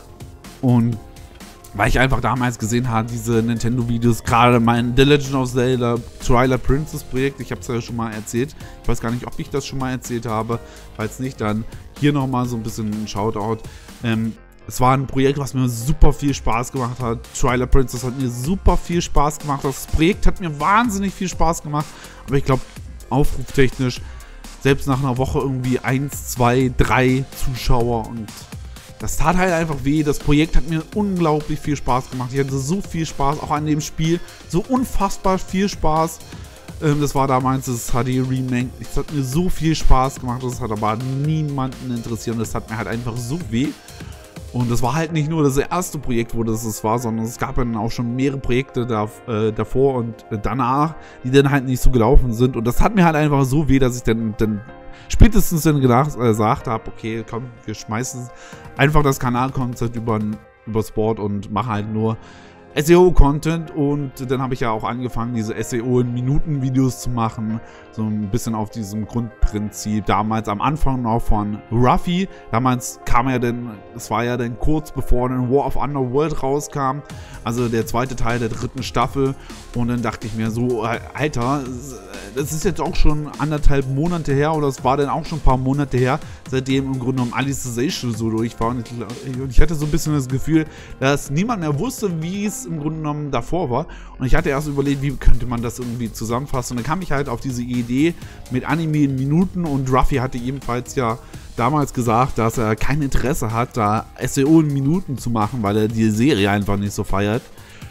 Und weil ich einfach damals gesehen habe, diese Nintendo-Videos, gerade mein The Legend of Zelda Twilight Princess Projekt, ich habe es ja schon mal erzählt. Ich weiß gar nicht, ob ich das schon mal erzählt habe. Falls nicht, dann hier nochmal so ein bisschen ein Shoutout. Ähm, Es war ein Projekt, was mir super viel Spaß gemacht hat. Twilight Princess hat mir super viel Spaß gemacht. Das Projekt hat mir wahnsinnig viel Spaß gemacht. Aber ich glaube, aufruftechnisch, selbst nach einer Woche irgendwie eins, zwei, drei Zuschauer. Und das tat halt einfach weh. Das Projekt hat mir unglaublich viel Spaß gemacht. Ich hatte so viel Spaß, auch an dem Spiel. So unfassbar viel Spaß. Das war damals das H D Remake. Es hat mir so viel Spaß gemacht. Das hat aber niemanden interessiert. Und das hat mir halt einfach so weh. Und das war halt nicht nur das erste Projekt, wo das es war, sondern es gab dann auch schon mehrere Projekte da, äh, davor und äh, danach, die dann halt nicht so gelaufen sind. Und das hat mir halt einfach so weh, dass ich dann, dann spätestens dann gedacht, äh, gesagt habe, okay, komm, wir schmeißen einfach das Kanalkonzept über, über Sport und machen halt nur S E O-Content und dann habe ich ja auch angefangen, diese S E O in Minuten-Videos zu machen, so ein bisschen auf diesem Grundprinzip, damals am Anfang noch von Ruffy, damals kam ja dann, es war ja dann kurz bevor dann War of Underworld rauskam, also der zweite Teil der dritten Staffel und dann dachte ich mir so, Alter, das ist jetzt auch schon anderthalb Monate her oder es war dann auch schon ein paar Monate her, seitdem im Grunde genommen Alicization so durch war und ich, und ich hatte so ein bisschen das Gefühl, dass niemand mehr wusste, wie es im Grunde genommen davor war. Und ich hatte erst überlegt, wie könnte man das irgendwie zusammenfassen. Und dann kam ich halt auf diese Idee mit Anime in Minuten und Ruffy hatte ebenfalls ja damals gesagt, dass er kein Interesse hat, da S E O in Minuten zu machen, weil er die Serie einfach nicht so feiert.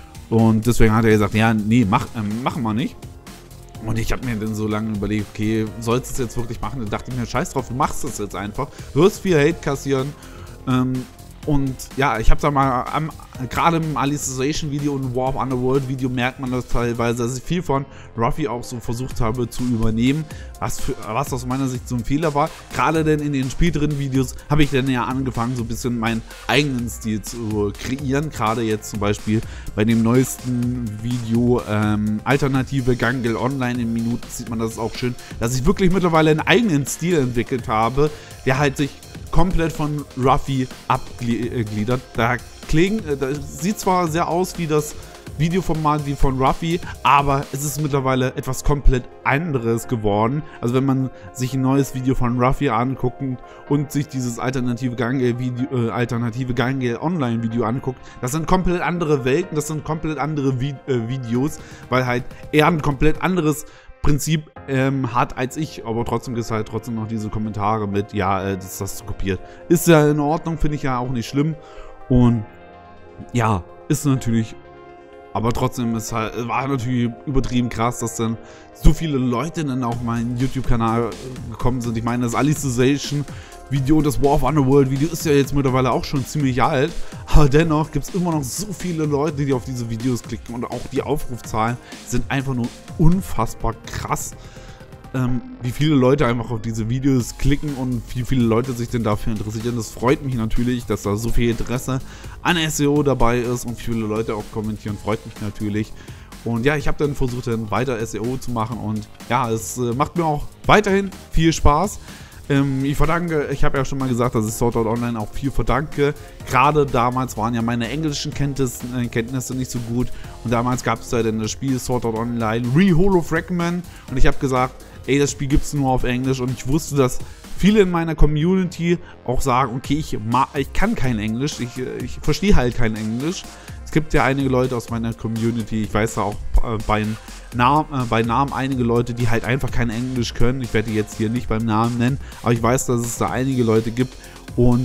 Und deswegen hat er gesagt, ja, nee, mach, äh, machen wir nicht. Und ich habe mir dann so lange überlegt, okay, sollst du es jetzt wirklich machen? Dann dachte ich mir, scheiß drauf, du machst es jetzt einfach. Du wirst viel Hate kassieren. Ähm, Und ja, ich habe da mal, gerade im Alicization-Video und War of Underworld-Video merkt man das teilweise, dass ich viel von Ruffy auch so versucht habe zu übernehmen, was, für, was aus meiner Sicht so ein Fehler war. Gerade denn in den späteren Videos habe ich dann ja angefangen, so ein bisschen meinen eigenen Stil zu kreieren. Gerade jetzt zum Beispiel bei dem neuesten Video ähm, Alternative Gangle Online in Minuten sieht man das auch schön, dass ich wirklich mittlerweile einen eigenen Stil entwickelt habe, der halt sich komplett von Ruffy abgliedert. Da klingt, das sieht zwar sehr aus wie das Videoformat wie von Ruffy, aber es ist mittlerweile etwas komplett anderes geworden. Also wenn man sich ein neues Video von Ruffy anguckt und sich dieses alternative Gange Video, äh, alternative Gange Online Video anguckt, das sind komplett andere Welten, das sind komplett andere Vi äh, Videos, weil halt er ein komplett anderes Prinzip ähm, hat als ich, aber trotzdem gibt es halt trotzdem noch diese Kommentare mit, ja, äh, das hast du kopiert. Ist ja in Ordnung, finde ich ja auch nicht schlimm und ja, ist natürlich, aber trotzdem ist halt, war natürlich übertrieben krass, dass dann so viele Leute dann auf meinen YouTube-Kanal gekommen sind. Ich meine, das Alicization-Video und das War of Underworld-Video ist ja jetzt mittlerweile auch schon ziemlich alt, aber dennoch gibt es immer noch so viele Leute, die auf diese Videos klicken und auch die Aufrufzahlen sind einfach nur unfassbar krass, ähm, wie viele Leute einfach auf diese Videos klicken und wie viele Leute sich denn dafür interessieren. Das freut mich natürlich, dass da so viel Interesse an S E O dabei ist und viele Leute auch kommentieren, freut mich natürlich. Und ja, ich habe dann versucht, dann weiter S E O zu machen und ja, es äh, macht mir auch weiterhin viel Spaß. Ähm, ich verdanke, ich habe ja schon mal gesagt, dass ich Sword Art Online auch viel verdanke. Gerade damals waren ja meine englischen Kenntnisse, äh, Kenntnisse nicht so gut und damals gab es ja dann das Spiel Sword Art Online Re-Holo Fragment und ich habe gesagt, ey, das Spiel gibt es nur auf Englisch und ich wusste, dass viele in meiner Community auch sagen, okay, ich, ich kann kein Englisch, ich, ich verstehe halt kein Englisch. Es gibt ja einige Leute aus meiner Community, ich weiß ja auch äh, bei, Namen, äh, bei Namen einige Leute, die halt einfach kein Englisch können. Ich werde die jetzt hier nicht beim Namen nennen, aber ich weiß, dass es da einige Leute gibt und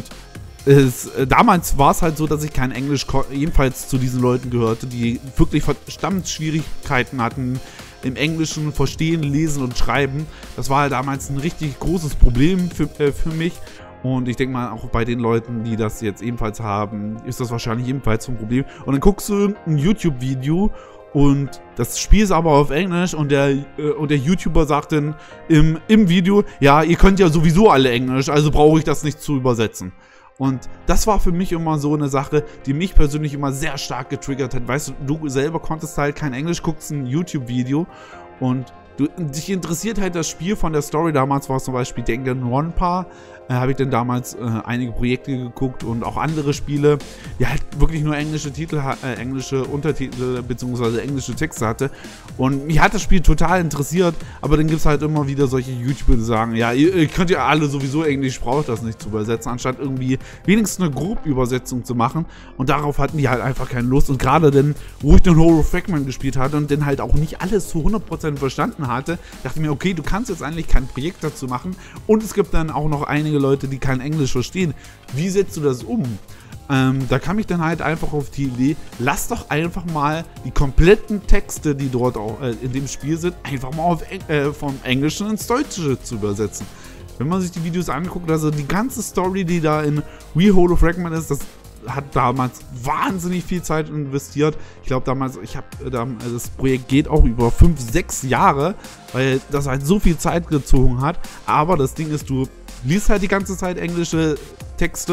es, äh, damals war es halt so, dass ich kein Englisch jedenfalls zu diesen Leuten gehörte, die wirklich Verstandesschwierigkeiten hatten, im Englischen verstehen, lesen und schreiben. Das war halt damals ein richtig großes Problem für, äh, für mich. Und ich denke mal, auch bei den Leuten, die das jetzt ebenfalls haben, ist das wahrscheinlich ebenfalls ein Problem. Und dann guckst du ein YouTube-Video und das Spiel ist aber auf Englisch und der, äh, und der YouTuber sagt dann im, im Video, ja, ihr könnt ja sowieso alle Englisch, also brauche ich das nicht zu übersetzen. Und das war für mich immer so eine Sache, die mich persönlich immer sehr stark getriggert hat. Weißt du, du selber konntest halt kein Englisch, guckst ein YouTube-Video und du, dich interessiert halt das Spiel von der Story. Damals war es zum Beispiel Danganronpa. Äh, habe ich dann damals äh, einige Projekte geguckt und auch andere Spiele, die halt wirklich nur englische Titel, äh, englische Untertitel bzw. englische Texte hatte. Und mich hat das Spiel total interessiert, aber dann gibt es halt immer wieder solche YouTuber, die sagen, ja, ihr, ihr könnt ja alle sowieso Englisch, braucht das nicht zu übersetzen, anstatt irgendwie wenigstens eine Grobübersetzung zu machen. Und darauf hatten die halt einfach keine Lust. Und gerade dann, wo ich den Holo Fragment gespielt hatte und dann halt auch nicht alles zu hundert Prozent verstanden hatte, dachte ich mir, okay, du kannst jetzt eigentlich kein Projekt dazu machen. Und es gibt dann auch noch einige Leute, die kein Englisch verstehen. Wie setzt du das um? Ähm, da kam ich dann halt einfach auf die Idee, lass doch einfach mal die kompletten Texte, die dort auch äh, in dem Spiel sind, einfach mal auf, äh, vom Englischen ins Deutsche zu übersetzen. Wenn man sich die Videos anguckt, also die ganze Story, die da in Re-Holo Fragment ist, das hat damals wahnsinnig viel Zeit investiert. Ich glaube damals, ich habe das Projekt geht auch über fünf, sechs Jahre, weil das halt so viel Zeit gezogen hat. Aber das Ding ist, du liest halt die ganze Zeit englische Texte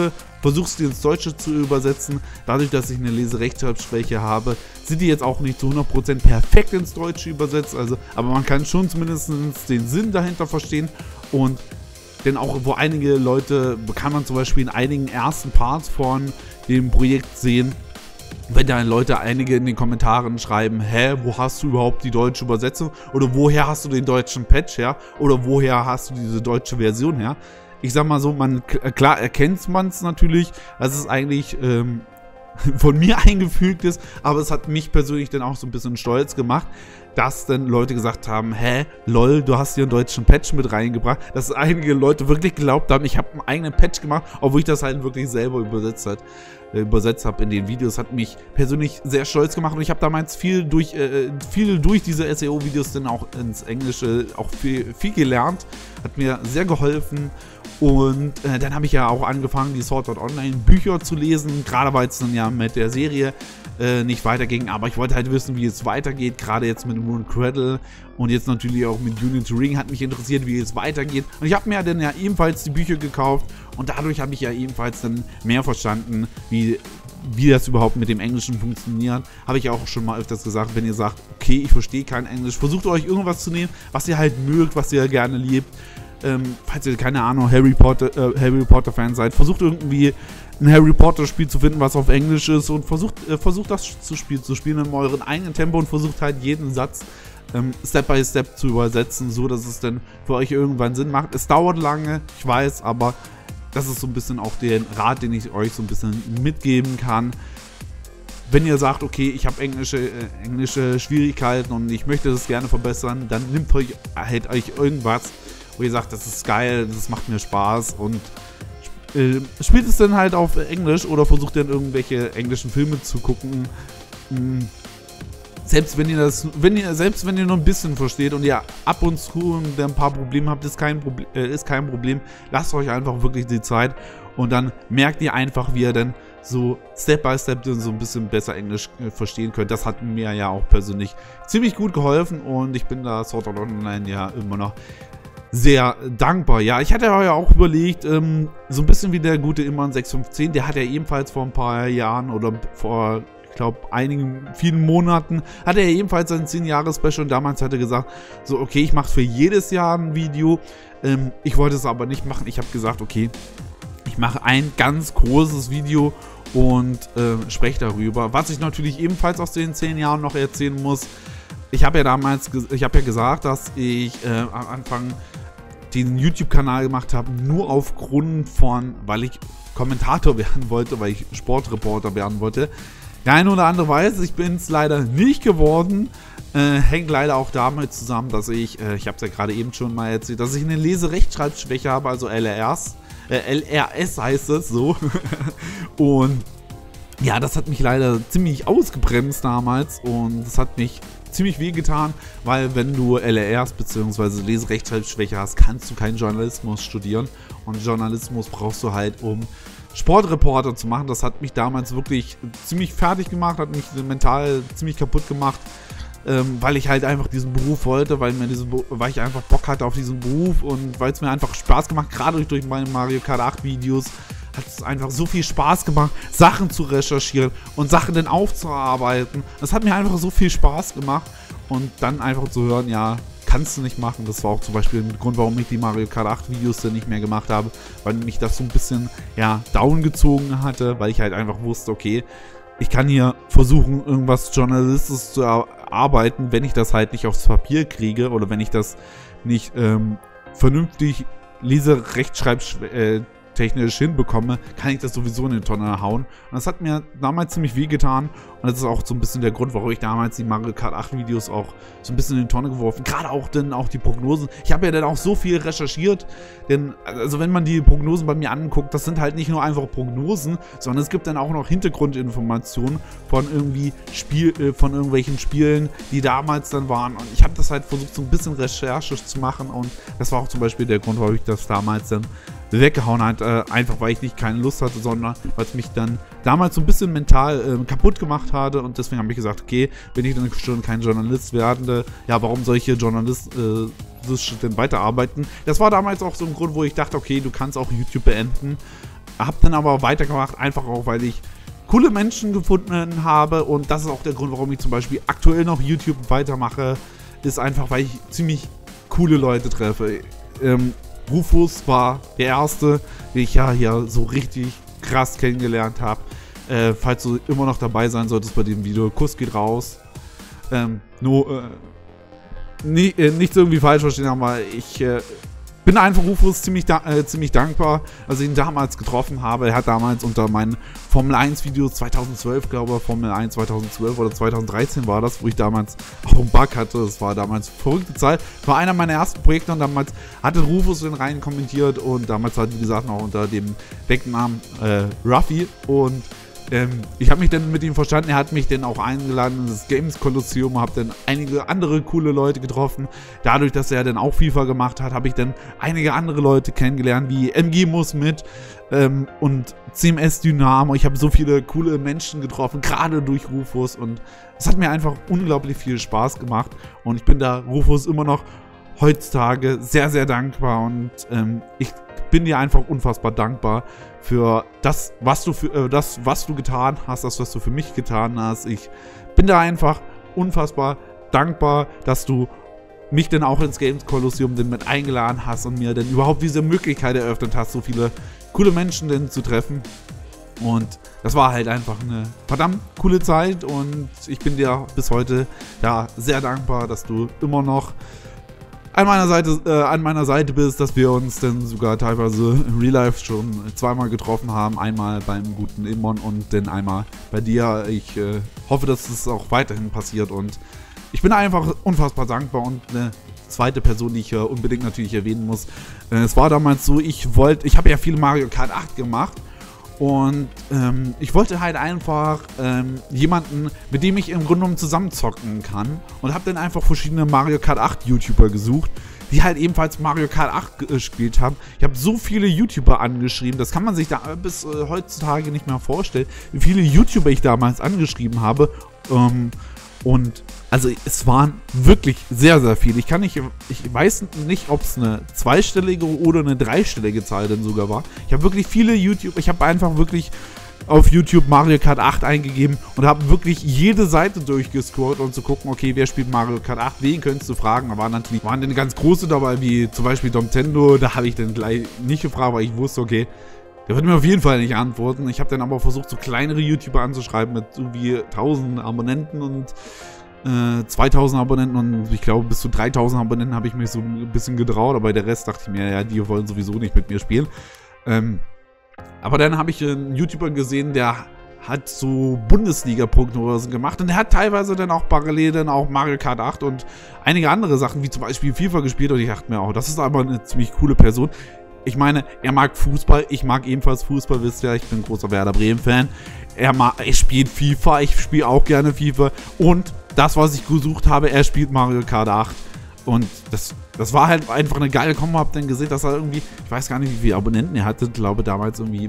versuchst die ins Deutsche zu übersetzen. Dadurch, dass ich eine Leserechtschreibschwäche habe, sind die jetzt auch nicht zu hundert Prozent perfekt ins Deutsche übersetzt, also, aber man kann schon zumindest den Sinn dahinter verstehen. Und denn auch, wo einige Leute, kann man zum Beispiel in einigen ersten Parts von dem Projekt sehen, wenn da Leute einige in den Kommentaren schreiben, hä, wo hast du überhaupt die deutsche Übersetzung? Oder woher hast du den deutschen Patch her? Oder woher hast du diese deutsche Version her? Ich sag mal so, man, klar erkennt man es natürlich, dass es eigentlich ähm, von mir eingefügt ist, aber es hat mich persönlich dann auch so ein bisschen stolz gemacht, dass dann Leute gesagt haben, hä, lol, du hast hier einen deutschen Patch mit reingebracht, dass einige Leute wirklich geglaubt haben, ich habe einen eigenen Patch gemacht, obwohl ich das halt wirklich selber übersetzt hat, äh, übersetzt habe in den Videos, hat mich persönlich sehr stolz gemacht und ich habe damals viel durch, äh, viel durch diese S E O-Videos dann auch ins Englische auch viel, viel gelernt, hat mir sehr geholfen. Und äh, dann habe ich ja auch angefangen, die Sword Art Online Bücher zu lesen, gerade weil es dann ja mit der Serie äh, nicht weiterging, aber ich wollte halt wissen, wie es weitergeht, gerade jetzt mit Moon Cradle und jetzt natürlich auch mit Unity Ring hat mich interessiert, wie es weitergeht. Und ich habe mir dann ja ebenfalls die Bücher gekauft und dadurch habe ich ja ebenfalls dann mehr verstanden, wie, wie das überhaupt mit dem Englischen funktioniert. Habe ich auch schon mal öfters gesagt, wenn ihr sagt, okay, ich verstehe kein Englisch, versucht euch irgendwas zu nehmen, was ihr halt mögt, was ihr gerne liebt. Ähm, falls ihr, keine Ahnung, Harry Potter, äh, Harry Potter Fan seid, versucht irgendwie ein Harry Potter Spiel zu finden, was auf Englisch ist und versucht, äh, versucht das zu Spiel zu spielen in eurem eigenen Tempo und versucht halt jeden Satz ähm, Step by Step zu übersetzen, so dass es dann für euch irgendwann Sinn macht. Es dauert lange, ich weiß, aber das ist so ein bisschen auch der Rat, den ich euch so ein bisschen mitgeben kann. Wenn ihr sagt, okay, ich habe englische, äh, englische Schwierigkeiten und ich möchte das gerne verbessern, dann nehmt euch halt euch irgendwas, wo ihr sagt, das ist geil, das macht mir Spaß und äh, spielt es dann halt auf Englisch oder versucht dann irgendwelche englischen Filme zu gucken. Hm. Selbst wenn ihr das, wenn ihr, selbst wenn ihr nur ein bisschen versteht und ihr ab und zu ein paar Probleme habt, ist kein Problem, äh, ist kein Problem. Lasst euch einfach wirklich die Zeit und dann merkt ihr einfach, wie ihr dann so Step by Step so ein bisschen besser Englisch äh, verstehen könnt. Das hat mir ja auch persönlich ziemlich gut geholfen und ich bin da Sword Art Online ja immer noch sehr dankbar. Ja, ich hatte ja auch überlegt, ähm, so ein bisschen wie der gute Imran sechs fünf zehn, der hat ja ebenfalls vor ein paar Jahren oder vor, ich glaube, einigen, vielen Monaten, hat er ebenfalls sein zehn Jahre Special und damals hat er gesagt, so, okay, ich mache für jedes Jahr ein Video. Ähm, ich wollte es aber nicht machen. Ich habe gesagt, okay, ich mache ein ganz großes Video und äh, spreche darüber. Was ich natürlich ebenfalls aus den zehn Jahren noch erzählen muss, ich habe ja damals, ich habe ja gesagt, dass ich äh, am Anfang den YouTube-Kanal gemacht habe, nur aufgrund von, weil ich Kommentator werden wollte, weil ich Sportreporter werden wollte. Der eine oder andere weiß, ich bin es leider nicht geworden. Äh, hängt leider auch damit zusammen, dass ich, äh, ich habe es ja gerade eben schon mal erzählt, dass ich eine Leserechtschreibschwäche habe, also L R S. Äh, L R S heißt es so. Und ja, das hat mich leider ziemlich ausgebremst damals und das hat mich ziemlich wehgetan, weil wenn du L R S bzw. Leserechtschreibschwäche hast, kannst du keinen Journalismus studieren und Journalismus brauchst du halt, um Sportreporter zu machen. Das hat mich damals wirklich ziemlich fertig gemacht, hat mich mental ziemlich kaputt gemacht, ähm, weil ich halt einfach diesen Beruf wollte, weil, mir diesen, weil ich einfach Bock hatte auf diesen Beruf und weil es mir einfach Spaß gemacht, gerade durch, durch meine Mario Kart acht Videos, hat es einfach so viel Spaß gemacht, Sachen zu recherchieren und Sachen dann aufzuarbeiten. Das hat mir einfach so viel Spaß gemacht und dann einfach zu hören, ja, kannst du nicht machen. Das war auch zum Beispiel ein Grund, warum ich die Mario Kart acht Videos dann nicht mehr gemacht habe, weil mich das so ein bisschen, ja, down gezogen hatte, weil ich halt einfach wusste, okay, ich kann hier versuchen, irgendwas journalistisch zu arbeiten, wenn ich das halt nicht aufs Papier kriege oder wenn ich das nicht ähm, vernünftig Leserechtschreibschwäche äh, technisch hinbekomme, kann ich das sowieso in die Tonne hauen. Und das hat mir damals ziemlich wehgetan. Und das ist auch so ein bisschen der Grund, warum ich damals die Mario Kart acht Videos auch so ein bisschen in die Tonne geworfen. Gerade auch dann auch die Prognosen. Ich habe ja dann auch so viel recherchiert. Denn, also wenn man die Prognosen bei mir anguckt, das sind halt nicht nur einfach Prognosen, sondern es gibt dann auch noch Hintergrundinformationen von irgendwie Spiel, äh, von irgendwelchen Spielen, die damals dann waren. Und ich habe das halt versucht, so ein bisschen Recherche zu machen. Und das war auch zum Beispiel der Grund, warum ich das damals dann weggehauen hat, äh, einfach weil ich nicht keine Lust hatte, sondern weil es mich dann damals so ein bisschen mental äh, kaputt gemacht hatte und deswegen habe ich gesagt, okay, wenn ich dann schon kein Journalist werde, ja, warum soll ich hier Journalist äh, denn weiterarbeiten? Das war damals auch so ein Grund, wo ich dachte, okay, du kannst auch YouTube beenden, habe dann aber weitergemacht, einfach auch, weil ich coole Menschen gefunden habe und das ist auch der Grund, warum ich zum Beispiel aktuell noch YouTube weitermache, ist einfach, weil ich ziemlich coole Leute treffe. Ähm, Rufus war der Erste, den ich ja hier so richtig krass kennengelernt habe. Äh, falls du immer noch dabei sein solltest bei dem Video, Kuss geht raus. Ähm, nur, äh, nie, äh, nicht irgendwie falsch verstehen, aber ich äh, bin einfach Rufus ziemlich, da äh, ziemlich dankbar, als ich ihn damals getroffen habe. Er hat damals unter meinen Formel eins Videos zweitausendzwölf, glaube ich, Formel eins zweitausendzwölf oder zweitausenddreizehn war das, wo ich damals auch einen Bug hatte. Das war damals eine verrückte Zeit. War einer meiner ersten Projekte und damals hatte Rufus den rein kommentiert und damals halt, wie gesagt, noch unter dem Decknamen äh, Ruffy und Ähm, ich habe mich dann mit ihm verstanden, er hat mich dann auch eingeladen in das Games Kolosseum, habe dann einige andere coole Leute getroffen. Dadurch, dass er dann auch FIFA gemacht hat, habe ich dann einige andere Leute kennengelernt, wie M G muss mit ähm, und C M S Dynamo. Ich habe so viele coole Menschen getroffen, gerade durch Rufus und es hat mir einfach unglaublich viel Spaß gemacht und ich bin da Rufus immer noch heutzutage sehr, sehr dankbar und ähm, ich bin dir einfach unfassbar dankbar für das, was du für äh, das, was du getan hast, das, was du für mich getan hast. Ich bin da einfach unfassbar dankbar, dass du mich dann auch ins Games Kolosseum denn mit eingeladen hast und mir dann überhaupt diese Möglichkeit eröffnet hast, so viele coole Menschen denn zu treffen. Und das war halt einfach eine verdammt coole Zeit und ich bin dir bis heute ja sehr dankbar, dass du immer noch an meiner Seite, äh, an meiner Seite bist, dass wir uns dann sogar teilweise im Real Life schon zweimal getroffen haben. Einmal beim guten Immon und dann einmal bei dir. Ich äh, hoffe, dass es auch weiterhin passiert und ich bin einfach unfassbar dankbar und eine zweite Person, die ich hier unbedingt natürlich erwähnen muss. Äh, es war damals so, ich wollte, ich habe ja viel Mario Kart acht gemacht. Und ähm, ich wollte halt einfach ähm, jemanden, mit dem ich im Grunde genommen zusammenzocken kann. Und habe dann einfach verschiedene Mario Kart acht YouTuber gesucht, die halt ebenfalls Mario Kart acht gespielt haben. Ich habe so viele YouTuber angeschrieben, das kann man sich da bis äh, heutzutage nicht mehr vorstellen, wie viele YouTuber ich damals angeschrieben habe. Ähm, und also es waren wirklich sehr, sehr viele. Ich kann nicht, ich weiß nicht, ob es eine zweistellige oder eine dreistellige Zahl denn sogar war. Ich habe wirklich viele YouTube, ich habe einfach wirklich auf YouTube Mario Kart acht eingegeben und habe wirklich jede Seite durchgescrollt, um zu gucken, okay, wer spielt Mario Kart acht, wen könntest du fragen. Da waren natürlich, waren dann ganz große dabei, wie zum Beispiel Domtendo, da habe ich dann gleich nicht gefragt, weil ich wusste, okay, der wird mir auf jeden Fall nicht antworten. Ich habe dann aber versucht, so kleinere YouTuber anzuschreiben mit so wie tausend Abonnenten und äh, zweitausend Abonnenten und ich glaube bis zu dreitausend Abonnenten habe ich mich so ein bisschen getraut, aber der Rest dachte ich mir, ja, die wollen sowieso nicht mit mir spielen. Ähm, aber dann habe ich einen YouTuber gesehen, der hat so Bundesliga-Prognosen gemacht und der hat teilweise dann auch parallel dann auch Mario Kart acht und einige andere Sachen, wie zum Beispiel FIFA gespielt und ich dachte mir auch, das ist aber eine ziemlich coole Person. Ich meine, er mag Fußball, ich mag ebenfalls Fußball, wisst ihr, ich bin ein großer Werder Bremen-Fan. Er, er spielt FIFA, ich spiele auch gerne FIFA. Und das, was ich gesucht habe, er spielt Mario Kart acht. Und das, das war halt einfach eine geile Kombo. Hab dann gesehen, dass er irgendwie, ich weiß gar nicht, wie viele Abonnenten er hatte, glaube damals irgendwie,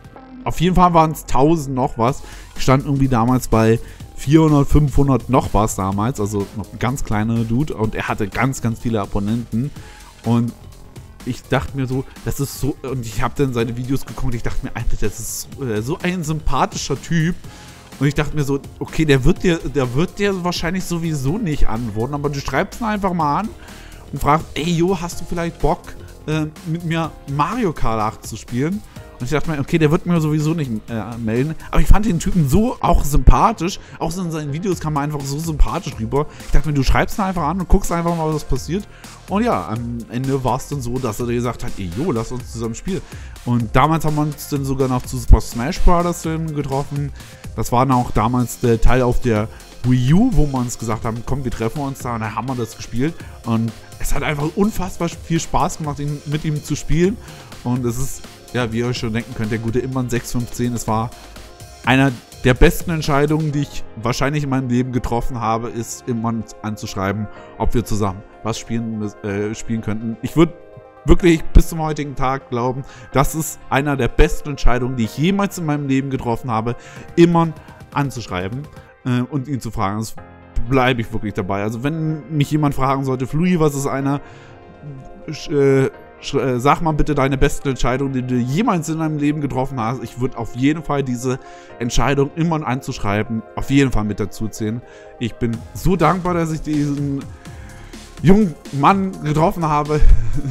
auf jeden Fall waren es tausend noch was. Ich stand irgendwie damals bei vierhundert, fünfhundert noch was damals, also noch ein ganz kleiner Dude. Und er hatte ganz, ganz viele Abonnenten. Und ich dachte mir so, das ist so, und ich habe dann seine Videos geguckt, ich dachte mir, Alter, das ist so, äh, so ein sympathischer Typ. Und ich dachte mir so, okay, der wird dir, der wird dir wahrscheinlich sowieso nicht antworten, aber du schreibst ihn einfach mal an und fragst, ey, Jo, hast du vielleicht Bock, äh, mit mir Mario Kart acht zu spielen? Und ich dachte mir, okay, der wird mir sowieso nicht äh, melden. Aber ich fand den Typen so auch sympathisch. Auch so in seinen Videos kam er einfach so sympathisch rüber. Ich dachte mir, du schreibst ihn einfach an und guckst einfach mal, was passiert. Und ja, am Ende war es dann so, dass er dir gesagt hat, ey, jo, lass uns zusammen spielen. Und damals haben wir uns dann sogar noch zu Super Smash Bros. Getroffen. Das war dann auch damals der Teil auf der Wii U, wo wir uns gesagt haben, komm, wir treffen uns da. Und dann haben wir das gespielt. Und es hat einfach unfassbar viel Spaß gemacht, ihn, mit ihm zu spielen. Und es ist, ja, wie ihr euch schon denken könnt, der gute Immon sechs fünf zehn, es war einer der besten Entscheidungen, die ich wahrscheinlich in meinem Leben getroffen habe, ist Immon anzuschreiben, ob wir zusammen was spielen, äh, spielen könnten. Ich würde wirklich bis zum heutigen Tag glauben, das ist einer der besten Entscheidungen, die ich jemals in meinem Leben getroffen habe, Immon anzuschreiben äh, und ihn zu fragen. Das bleibe ich wirklich dabei. Also wenn mich jemand fragen sollte, Flui, was ist einer äh, äh, sag mal bitte deine beste Entscheidung, die du jemals in deinem Leben getroffen hast. Ich würde auf jeden Fall diese Entscheidung immer anzuschreiben, auf jeden Fall mit dazu zählen. Ich bin so dankbar, dass ich diesen jungen Mann getroffen habe.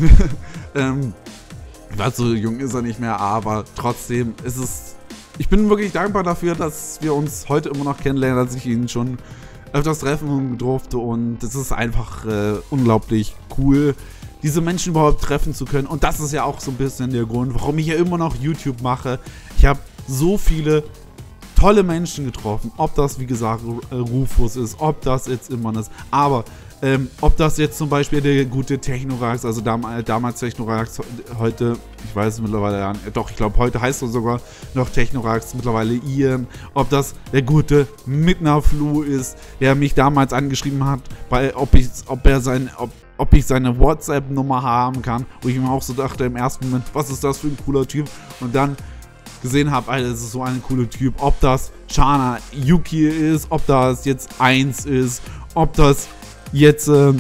ähm, was so jung ist er nicht mehr, aber trotzdem ist es... Ich bin wirklich dankbar dafür, dass wir uns heute immer noch kennenlernen, dass ich ihn schon öfters treffen durfte und es ist einfach äh, unglaublich cool, diese Menschen überhaupt treffen zu können. Und das ist ja auch so ein bisschen der Grund, warum ich ja immer noch YouTube mache. Ich habe so viele tolle Menschen getroffen, ob das wie gesagt Rufus ist, ob das jetzt Imran ist, aber ähm, ob das jetzt zum Beispiel der gute Technorax, also dam damals Technorax, heute, ich weiß es mittlerweile ja, doch, ich glaube heute heißt er sogar noch Technorax, mittlerweile Ian, ob das der gute Midnaflu ist, der mich damals angeschrieben hat, bei, ob, ich, ob er sein, ob, ob ich seine WhatsApp-Nummer haben kann, wo ich mir auch so dachte im ersten Moment, was ist das für ein cooler Typ, und dann gesehen habe, Alter, das ist so ein cooler Typ, ob das Chana Yuki ist, ob das jetzt eins ist, ob das jetzt, ähm,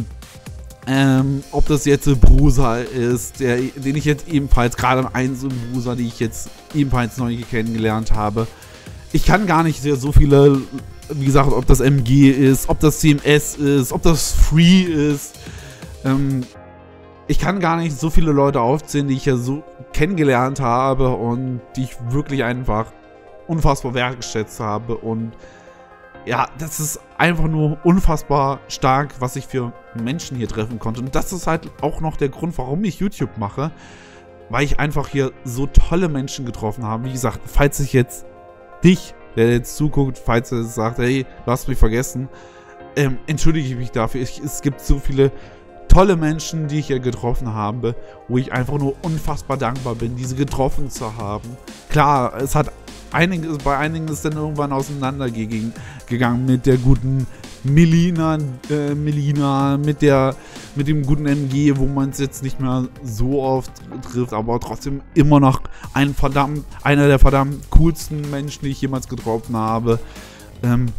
ähm, ob das jetzt Brusa ist, der, den ich jetzt ebenfalls, gerade eins und Brusa, die ich jetzt ebenfalls neu kennengelernt habe. Ich kann gar nicht so viele, wie gesagt, ob das M G ist, ob das C M S ist, ob das Free ist, ähm, ich kann gar nicht so viele Leute aufzählen, die ich ja so kennengelernt habe und die ich wirklich einfach unfassbar wertgeschätzt habe. Und ja, das ist einfach nur unfassbar stark, was ich für Menschen hier treffen konnte. Und das ist halt auch noch der Grund, warum ich YouTube mache, weil ich einfach hier so tolle Menschen getroffen habe. Wie gesagt, falls ich jetzt dich, der jetzt zuguckt, falls er sagt, hey, du hast mich vergessen, ähm, entschuldige ich mich dafür. Ich, es gibt so viele tolle Menschen, die ich hier getroffen habe, wo ich einfach nur unfassbar dankbar bin, diese getroffen zu haben. Klar, es hat einiges, bei einigen ist dann irgendwann auseinandergegangen mit der guten Melina, äh, Melina, mit der, mit dem guten M G, wo man es jetzt nicht mehr so oft trifft, aber trotzdem immer noch ein verdammt, einer der verdammt coolsten Menschen, die ich jemals getroffen habe. Ähm,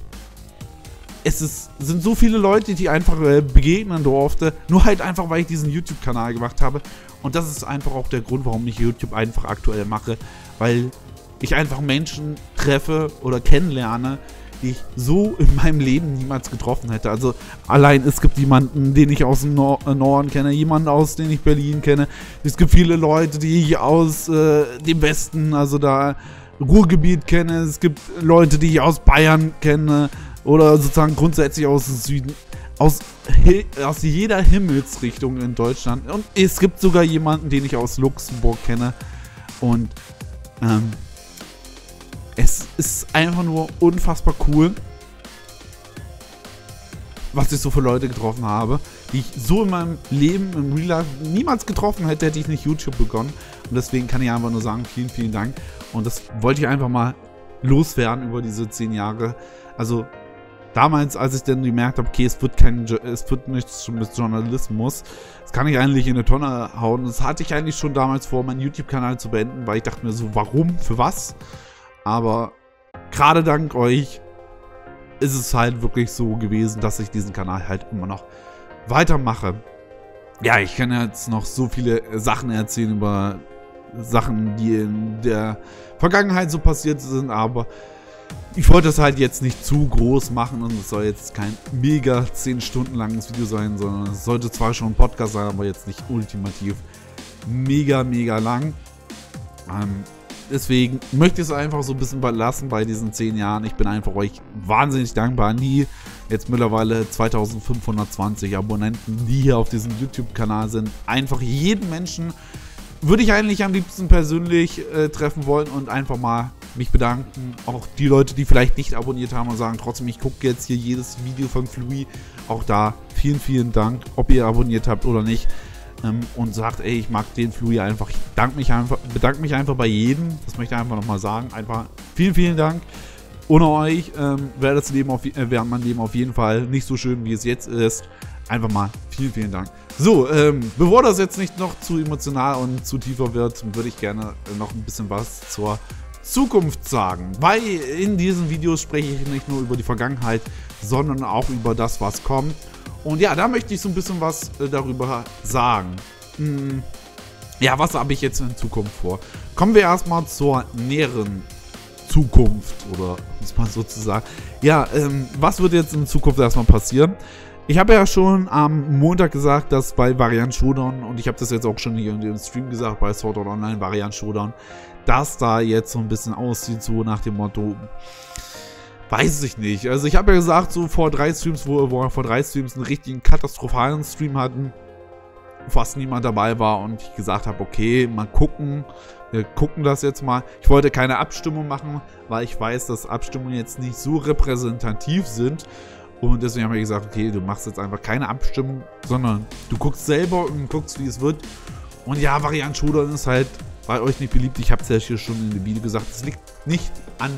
Es ist, sind so viele Leute, die einfach äh, begegnen durfte, nur halt einfach, weil ich diesen YouTube-Kanal gemacht habe. Und das ist einfach auch der Grund, warum ich YouTube einfach aktuell mache, weil ich einfach Menschen treffe oder kennenlerne, die ich so in meinem Leben niemals getroffen hätte. Also allein, es gibt jemanden, den ich aus dem Nor Norden kenne, jemanden aus, den ich Berlin kenne. Es gibt viele Leute, die ich aus äh, dem Westen, also da Ruhrgebiet kenne. Es gibt Leute, die ich aus Bayern kenne. Oder sozusagen grundsätzlich aus dem Süden, aus, aus jeder Himmelsrichtung in Deutschland. Und es gibt sogar jemanden, den ich aus Luxemburg kenne. Und ähm, es ist einfach nur unfassbar cool, was ich so für Leute getroffen habe, die ich so in meinem Leben, im Real Life niemals getroffen hätte, hätte ich nicht YouTube begonnen. Und deswegen kann ich einfach nur sagen, vielen, vielen Dank. Und das wollte ich einfach mal loswerden über diese zehn Jahre. Also damals, als ich dann gemerkt habe, okay, es wird kein, es wird nichts mit Journalismus, das kann ich eigentlich in eine Tonne hauen. Das hatte ich eigentlich schon damals vor, meinen YouTube-Kanal zu beenden, weil ich dachte mir so, warum, für was? Aber gerade dank euch ist es halt wirklich so gewesen, dass ich diesen Kanal halt immer noch weitermache. Ja, ich kann jetzt noch so viele Sachen erzählen über Sachen, die in der Vergangenheit so passiert sind, aber ich wollte es halt jetzt nicht zu groß machen und es soll jetzt kein mega zehn Stunden langes Video sein, sondern es sollte zwar schon ein Podcast sein, aber jetzt nicht ultimativ mega, mega lang. Ähm, deswegen möchte ich es einfach so ein bisschen belassen bei diesen zehn Jahren. Ich bin einfach euch wahnsinnig dankbar an die jetzt mittlerweile zweitausendfünfhundertzwanzig Abonnenten, die hier auf diesem YouTube-Kanal sind. Einfach jeden Menschen würde ich eigentlich am liebsten persönlich äh, treffen wollen und einfach mal mich bedanken. Auch die Leute, die vielleicht nicht abonniert haben und sagen, trotzdem, ich gucke jetzt hier jedes Video von Flui. Auch da vielen, vielen Dank, ob ihr abonniert habt oder nicht. Ähm, und sagt, ey, ich mag den Flui einfach. Ich bedanke mich einfach, bedanke mich einfach bei jedem. Das möchte ich einfach nochmal sagen. Einfach vielen, vielen Dank. Ohne euch ähm, wäre das Leben auf, äh, wäre mein Leben auf jeden Fall nicht so schön, wie es jetzt ist. Einfach mal vielen, vielen Dank. So, ähm, bevor das jetzt nicht noch zu emotional und zu tiefer wird, würde ich gerne noch ein bisschen was zur Zukunft sagen. Weil in diesen Videos spreche ich nicht nur über die Vergangenheit, sondern auch über das, was kommt. Und ja, da möchte ich so ein bisschen was äh, darüber sagen. Hm. Ja, was habe ich jetzt in Zukunft vor? Kommen wir erstmal zur näheren Zukunft, oder muss man sozusagen. Ja, ähm, was wird jetzt in Zukunft erstmal passieren? Ich habe ja schon am Montag gesagt, dass bei Variant Showdown, und ich habe das jetzt auch schon hier in dem Stream gesagt, bei Sword Art Online Variant Showdown, dass da jetzt so ein bisschen aussieht, so nach dem Motto, weiß ich nicht. Also ich habe ja gesagt, so vor drei Streams, wo, wo wir vor drei Streams einen richtigen katastrophalen Stream hatten, fast niemand dabei war und ich gesagt habe, okay, mal gucken, wir gucken das jetzt mal. Ich wollte keine Abstimmung machen, weil ich weiß, dass Abstimmungen jetzt nicht so repräsentativ sind. Und deswegen habe ich gesagt, okay, du machst jetzt einfach keine Abstimmung, sondern du guckst selber und guckst, wie es wird. Und ja, Variant Showdown ist halt bei euch nicht beliebt. Ich habe es ja hier schon in dem Video gesagt, es liegt nicht an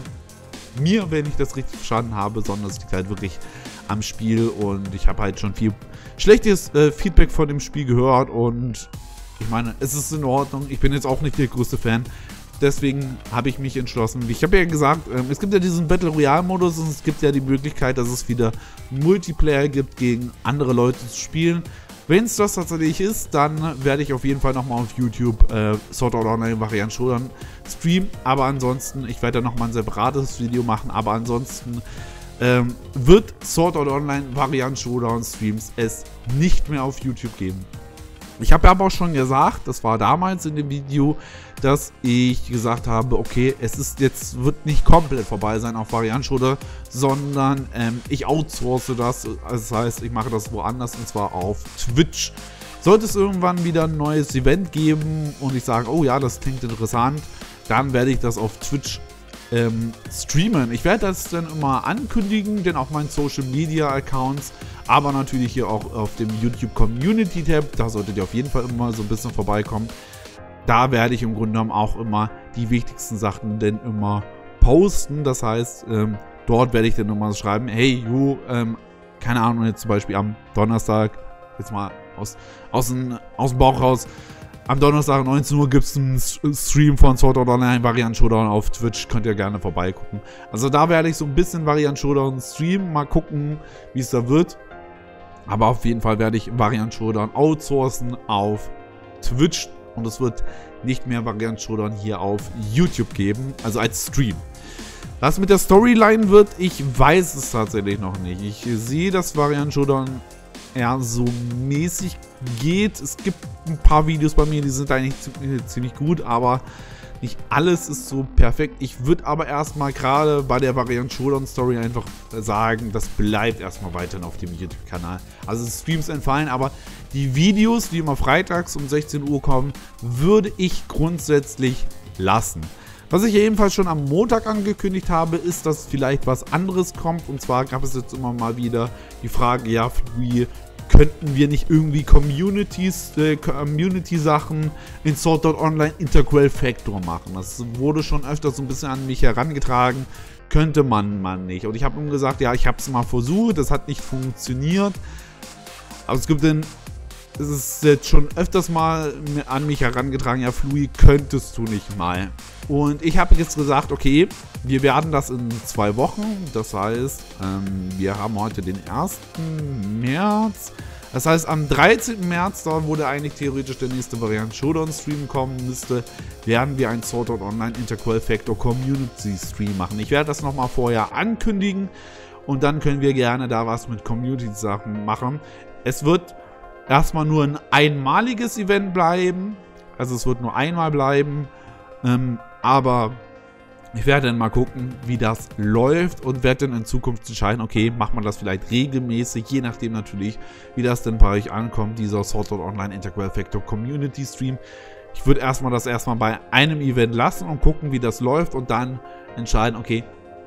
mir, wenn ich das richtig verstanden habe, sondern es liegt halt wirklich am Spiel. Und ich habe halt schon viel schlechtes äh, Feedback von dem Spiel gehört. Und ich meine, es ist in Ordnung. Ich bin jetzt auch nicht der größte Fan. Deswegen habe ich mich entschlossen. Ich habe ja gesagt, ähm, es gibt ja diesen Battle Royale Modus und es gibt ja die Möglichkeit, dass es wieder Multiplayer gibt, gegen andere Leute zu spielen. Wenn es das tatsächlich ist, dann werde ich auf jeden Fall nochmal auf YouTube äh, Sword Art Online Variant Showdown streamen. Aber ansonsten, ich werde da nochmal ein separates Video machen, aber ansonsten ähm, wird Sword Art Online Variant Showdown Streams es nicht mehr auf YouTube geben. Ich habe aber auch schon gesagt, das war damals in dem Video, dass ich gesagt habe, okay, es ist jetzt, wird nicht komplett vorbei sein auf Variant Showdown, sondern ähm, ich outsource das, das heißt, ich mache das woanders und zwar auf Twitch. Sollte es irgendwann wieder ein neues Event geben und ich sage, oh ja, das klingt interessant, dann werde ich das auf Twitch ähm, streamen. Ich werde das dann immer ankündigen, denn auf meinen Social Media Accounts, aber natürlich hier auch auf dem YouTube Community Tab, da solltet ihr auf jeden Fall immer so ein bisschen vorbeikommen. Da werde ich im Grunde genommen auch immer die wichtigsten Sachen denn immer posten. Das heißt, ähm, dort werde ich dann immer schreiben, hey, you, ähm, keine Ahnung, jetzt zum Beispiel am Donnerstag, jetzt mal aus, aus, dem, aus dem Bauch raus, am Donnerstag neunzehn Uhr gibt es einen Stream von Sword Art Online Variant Showdown auf Twitch. Könnt ihr gerne vorbeigucken. Also da werde ich so ein bisschen Variant Showdown streamen. Mal gucken, wie es da wird. Aber auf jeden Fall werde ich Variant Showdown outsourcen auf Twitch. Und es wird nicht mehr Variant Showdown hier auf YouTube geben. Also als Stream. Was mit der Storyline wird, ich weiß es tatsächlich noch nicht. Ich sehe, dass Variant Showdown eher so mäßig geht. Es gibt ein paar Videos bei mir, die sind eigentlich ziemlich gut, aber nicht alles ist so perfekt. Ich würde aber erstmal gerade bei der Variant Showdown Story einfach sagen, das bleibt erstmal weiterhin auf dem YouTube-Kanal. Also Streams entfallen, aber die Videos, die immer freitags um sechzehn Uhr kommen, würde ich grundsätzlich lassen. Was ich ebenfalls schon am Montag angekündigt habe, ist, dass vielleicht was anderes kommt. Und zwar gab es jetzt immer mal wieder die Frage, ja, wie könnten wir nicht irgendwie Communities, äh, Community-Sachen in Sword Art Online Integral Factor machen? Das wurde schon öfter so ein bisschen an mich herangetragen. Könnte man mal nicht. Und ich habe ihm gesagt, ja, ich habe es mal versucht, das hat nicht funktioniert. Aber es gibt den... Es ist jetzt schon öfters mal an mich herangetragen, ja, Flui, könntest du nicht mal. Und ich habe jetzt gesagt, okay, wir werden das in zwei Wochen, das heißt, ähm, wir haben heute den ersten März. Das heißt, am dreizehnten März, da wurde eigentlich theoretisch der nächste Variant Showdown Stream kommen müsste, werden wir ein Sword Art Online Integral Factor Community Stream machen. Ich werde das nochmal vorher ankündigen und dann können wir gerne da was mit Community-Sachen machen. Es wird erstmal nur ein einmaliges Event bleiben. Also es wird nur einmal bleiben. Ähm, aber ich werde dann mal gucken, wie das läuft und werde dann in Zukunft entscheiden, okay, macht man das vielleicht regelmäßig, je nachdem natürlich, wie das denn bei euch ankommt, dieser Sword Art Online Integral Factor Community Stream. Ich würde erstmal das erstmal bei einem Event lassen und gucken, wie das läuft und dann entscheiden, okay,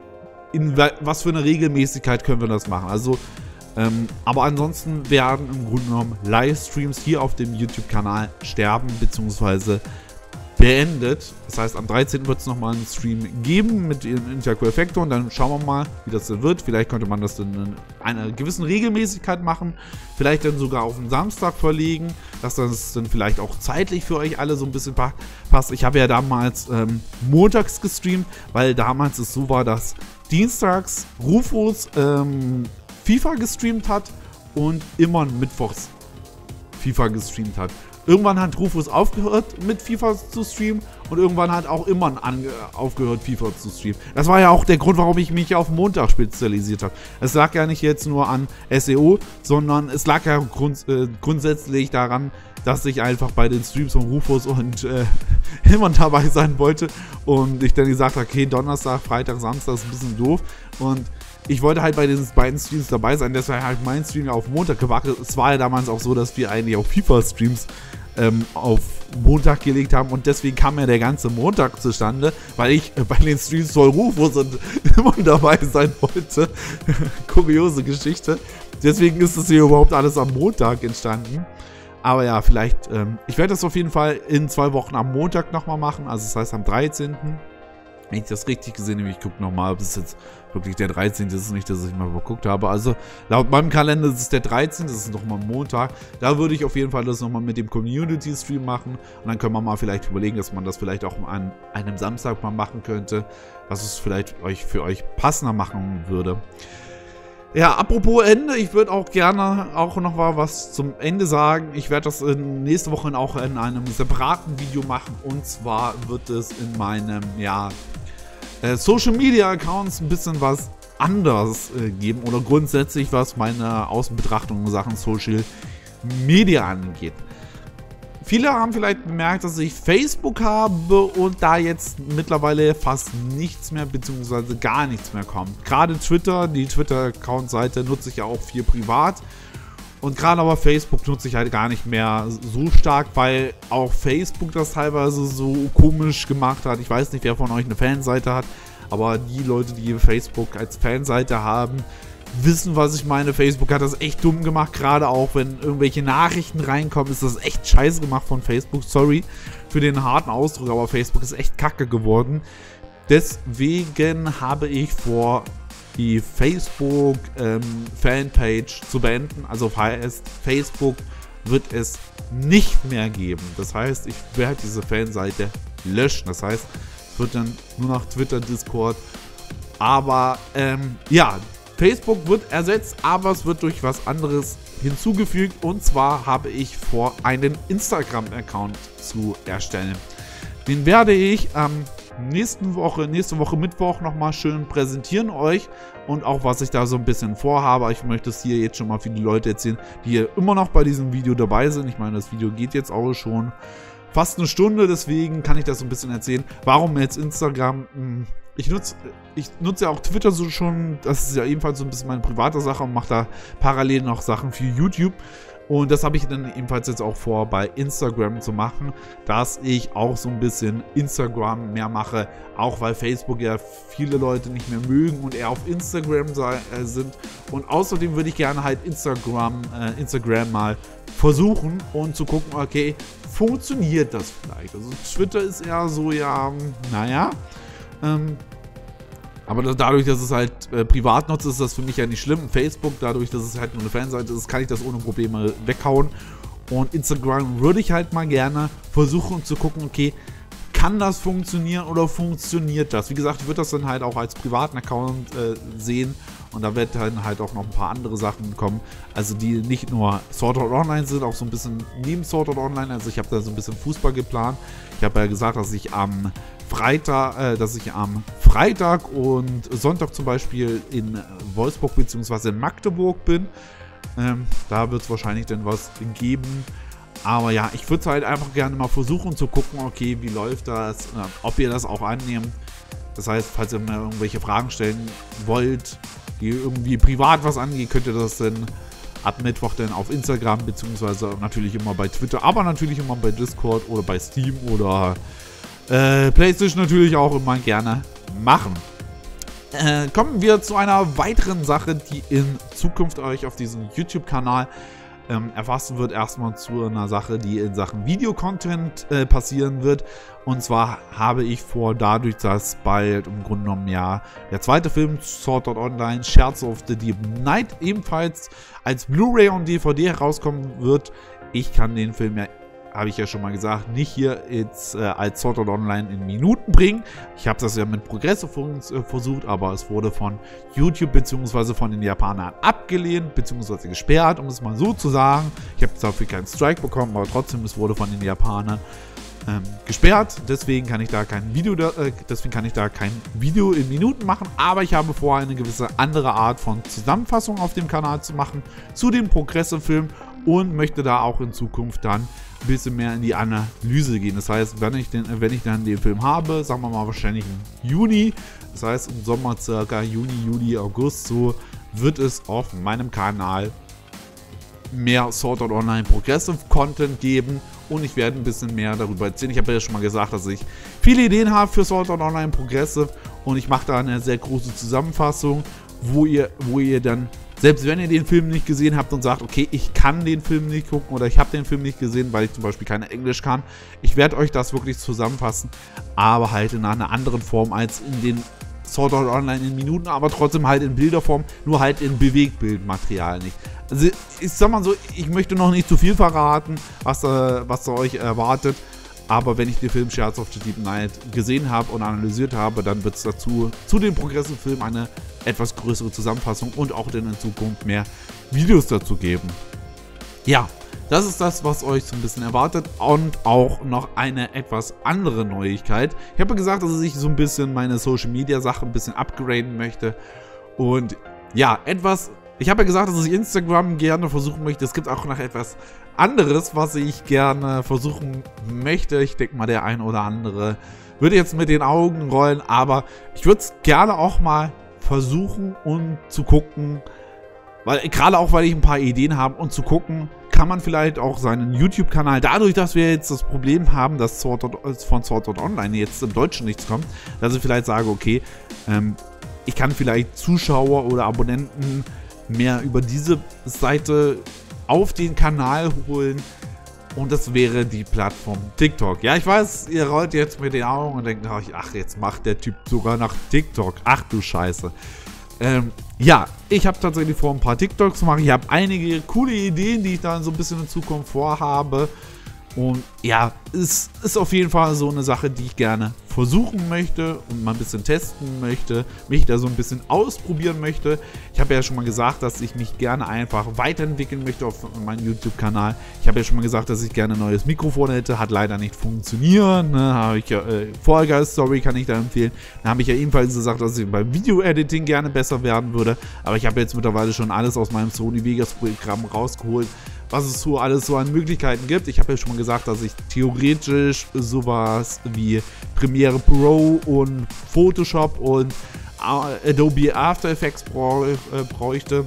in was für eine Regelmäßigkeit können wir das machen. Also Ähm, aber ansonsten werden im Grunde genommen Livestreams hier auf dem YouTube-Kanal sterben bzw. beendet. Das heißt, am dreizehnten wird es nochmal einen Stream geben mit dem Integral Factor und dann schauen wir mal, wie das dann wird. Vielleicht könnte man das dann in einer gewissen Regelmäßigkeit machen, vielleicht dann sogar auf den Samstag verlegen, dass das dann vielleicht auch zeitlich für euch alle so ein bisschen passt. Ich habe ja damals ähm, montags gestreamt, weil damals es so war, dass dienstags Rufus ähm, FIFA gestreamt hat und immer mittwochs FIFA gestreamt hat. irgendwann hat Rufus aufgehört mit FIFA zu streamen und irgendwann hat auch Immon aufgehört FIFA zu streamen. Das war ja auch der Grund, warum ich mich auf Montag spezialisiert habe. Es lag ja nicht jetzt nur an S E O, sondern es lag ja grund äh, grundsätzlich daran, dass ich einfach bei den Streams von Rufus und äh, Immon dabei sein wollte und ich dann gesagt habe, okay, Donnerstag, Freitag, Samstag ist ein bisschen doof und ich wollte halt bei den beiden Streams dabei sein, deshalb habe ich meinen Stream auf Montag gewartet. Es war ja damals auch so, dass wir eigentlich auch FIFA-Streams ähm, auf Montag gelegt haben und deswegen kam ja der ganze Montag zustande, weil ich äh, bei den Streams von Rufus und Immon dabei sein wollte. Kuriose Geschichte. Deswegen ist es hier überhaupt alles am Montag entstanden. Aber ja, vielleicht, ähm, ich werde das auf jeden Fall in zwei Wochen am Montag nochmal machen, also das heißt am dreizehnten Wenn ich das richtig gesehen habe, ich gucke nochmal, ob es jetzt wirklich der dreizehnte ist, nicht, dass ich mal geguckt habe. Also laut meinem Kalender ist es der dreizehnte das ist nochmal Montag. Da würde ich auf jeden Fall das nochmal mit dem Community-Stream machen. Und dann können wir mal vielleicht überlegen, dass man das vielleicht auch an einem Samstag mal machen könnte, was es vielleicht euch für euch passender machen würde. Ja, apropos Ende, ich würde auch gerne auch noch mal was zum Ende sagen. Ich werde das in, nächste Woche auch in einem separaten Video machen. Und zwar wird es in meinem, ja, äh, Social Media Accounts ein bisschen was anderes äh, geben. Oder grundsätzlich, was meine Außenbetrachtung in Sachen Social Media angeht. Viele haben vielleicht bemerkt, dass ich Facebook habe und da jetzt mittlerweile fast nichts mehr bzw. gar nichts mehr kommt. Gerade Twitter, die Twitter-Account-Seite nutze ich ja auch viel privat. Und gerade aber Facebook nutze ich halt gar nicht mehr so stark, weil auch Facebook das teilweise so komisch gemacht hat. Ich weiß nicht, wer von euch eine Fanseite hat, aber die Leute, die Facebook als Fanseite haben, wissen, was ich meine. Facebook hat das echt dumm gemacht, gerade auch wenn irgendwelche Nachrichten reinkommen, ist das echt scheiße gemacht von Facebook. Sorry für den harten Ausdruck, aber Facebook ist echt kacke geworden. Deswegen habe ich vor, die Facebook ähm, Fanpage zu beenden. Also heißt, Facebook wird es nicht mehr geben. Das heißt, ich werde diese Fanseite löschen. Das heißt, es wird dann nur noch Twitter, Discord. Aber ähm, ja, Facebook wird ersetzt, aber es wird durch was anderes hinzugefügt. Und zwar habe ich vor, einen Instagram-Account zu erstellen. Den werde ich am ähm, nächsten Woche, nächste Woche Mittwoch nochmal schön präsentieren euch. Und auch was ich da so ein bisschen vorhabe. Ich möchte es hier jetzt schon mal für die Leute erzählen, die hier immer noch bei diesem Video dabei sind. Ich meine, das Video geht jetzt auch schon fast eine Stunde, deswegen kann ich das so ein bisschen erzählen. Warum jetzt Instagram? Mh, Ich nutze, ich nutze ja auch Twitter so schon, das ist ja ebenfalls so ein bisschen meine private Sache und mache da parallel noch Sachen für YouTube. Und das habe ich dann ebenfalls jetzt auch vor, bei Instagram zu machen, dass ich auch so ein bisschen Instagram mehr mache, auch weil Facebook ja viele Leute nicht mehr mögen und eher auf Instagram sei, äh, sind. Und außerdem würde ich gerne halt Instagram, äh, Instagram mal versuchen und zu gucken, okay, funktioniert das vielleicht? Also Twitter ist eher so, ja, naja, ähm, aber dadurch, dass es halt äh, privat nutzt, ist das für mich ja nicht schlimm. Facebook, dadurch, dass es halt nur eine Fanseite ist, kann ich das ohne Probleme weghauen. Und Instagram würde ich halt mal gerne versuchen zu gucken, okay, kann das funktionieren oder funktioniert das? Wie gesagt, ich würde das dann halt auch als privaten Account äh, sehen. Und da wird dann halt auch noch ein paar andere Sachen kommen. Also die nicht nur Sword Art Online sind, auch so ein bisschen neben Sword Art Online. Also ich habe da so ein bisschen Fußball geplant. Ich habe ja gesagt, dass ich am Freitag, äh, dass ich am Freitag und Sonntag zum Beispiel in Wolfsburg bzw. in Magdeburg bin. Ähm, da wird es wahrscheinlich dann was geben. Aber ja, ich würde es halt einfach gerne mal versuchen zu gucken, okay, wie läuft das, äh, ob ihr das auch annehmt. Das heißt, falls ihr mir irgendwelche Fragen stellen wollt, die irgendwie privat was angeht, könnt ihr das dann ab Mittwoch dann auf Instagram, beziehungsweise natürlich immer bei Twitter, aber natürlich immer bei Discord oder bei Steam oder äh, PlayStation natürlich auch immer gerne machen. Äh, kommen wir zu einer weiteren Sache, die in Zukunft euch auf diesem YouTube-Kanal ähm, erfassen wird. Erstmal zu einer Sache, die in Sachen Videocontent äh, passieren wird. Und zwar habe ich vor, dadurch, dass bald im Grunde genommen ja der zweite Film Sword Art Online Shards of the Deep Night ebenfalls als Blu-ray und D V D herauskommen wird. Ich kann den Film ja habe ich ja schon mal gesagt, nicht hier jetzt äh, als Sword Art Online in Minuten bringen. Ich habe das ja mit Progressive äh, versucht, aber es wurde von YouTube bzw. von den Japanern abgelehnt bzw. gesperrt, um es mal so zu sagen. Ich habe dafür keinen Strike bekommen, aber trotzdem, es wurde von den Japanern ähm, gesperrt. Deswegen kann ich da kein Video, da, äh, deswegen kann ich da kein Video in Minuten machen. Aber ich habe vor, eine gewisse andere Art von Zusammenfassung auf dem Kanal zu machen zu dem Progressive-Film und möchte da auch in Zukunft dann ein bisschen mehr in die Analyse gehen. Das heißt, wenn ich, den, wenn ich dann den Film habe, sagen wir mal wahrscheinlich im Juni, das heißt im Sommer circa Juni, Juli, August, so wird es auf meinem Kanal mehr Sword Art Online Progressive Content geben und ich werde ein bisschen mehr darüber erzählen. Ich habe ja schon mal gesagt, dass ich viele Ideen habe für Sword Art Online Progressive und ich mache da eine sehr große Zusammenfassung, wo ihr, wo ihr dann, selbst wenn ihr den Film nicht gesehen habt und sagt, okay, ich kann den Film nicht gucken oder ich habe den Film nicht gesehen, weil ich zum Beispiel kein Englisch kann, ich werde euch das wirklich zusammenfassen, aber halt in einer anderen Form als in den Sword Art Online in Minuten, aber trotzdem halt in Bilderform, nur halt in Bewegtbildmaterial nicht. Also ich sag mal so, ich möchte noch nicht zu viel verraten, was, äh, was euch erwartet, aber wenn ich den Film Shards of the Deep Night gesehen habe und analysiert habe, dann wird es dazu, zu dem Progressive-Film eine etwas größere Zusammenfassung und auch dann in Zukunft mehr Videos dazu geben. Ja, das ist das, was euch so ein bisschen erwartet und auch noch eine etwas andere Neuigkeit. Ich habe gesagt, dass ich so ein bisschen meine Social-Media-Sache ein bisschen upgraden möchte und ja, etwas, ich habe ja gesagt, dass ich Instagram gerne versuchen möchte. Es gibt auch noch etwas anderes, was ich gerne versuchen möchte. Ich denke mal, der ein oder andere würde jetzt mit den Augen rollen, aber ich würde es gerne auch mal versuchen und zu gucken, weil gerade auch, weil ich ein paar Ideen habe und zu gucken, kann man vielleicht auch seinen YouTube-Kanal, dadurch, dass wir jetzt das Problem haben, dass Sword Art, von Sword Art Online jetzt im Deutschen nichts kommt, dass ich vielleicht sage, okay, ähm, ich kann vielleicht Zuschauer oder Abonnenten mehr über diese Seite auf den Kanal holen und das wäre die Plattform TikTok. Ja, ich weiß, ihr rollt jetzt mit den Augen und denkt, ach, jetzt macht der Typ sogar nach TikTok. Ach du Scheiße. Ähm, ja, ich habe tatsächlich vor, ein paar TikToks zu machen. Ich habe einige coole Ideen, die ich dann so ein bisschen in Zukunft vorhabe. Und ja, es ist auf jeden Fall so eine Sache, die ich gerne versuchen möchte und mal ein bisschen testen möchte, mich da so ein bisschen ausprobieren möchte. Ich habe ja schon mal gesagt, dass ich mich gerne einfach weiterentwickeln möchte auf meinem YouTube-Kanal. Ich habe ja schon mal gesagt, dass ich gerne ein neues Mikrofon hätte, hat leider nicht funktioniert. Ne? Habe ich ja, äh, Vollgas-Story kann ich da empfehlen. Dann habe ich ja ebenfalls gesagt, dass ich beim Video-Editing gerne besser werden würde. Aber ich habe jetzt mittlerweile schon alles aus meinem Sony Vegas-Programm rausgeholt, was es so alles so an Möglichkeiten gibt. Ich habe ja schon mal gesagt, dass ich theoretisch sowas wie Premiere Pro und Photoshop und Adobe After Effects bräuchte,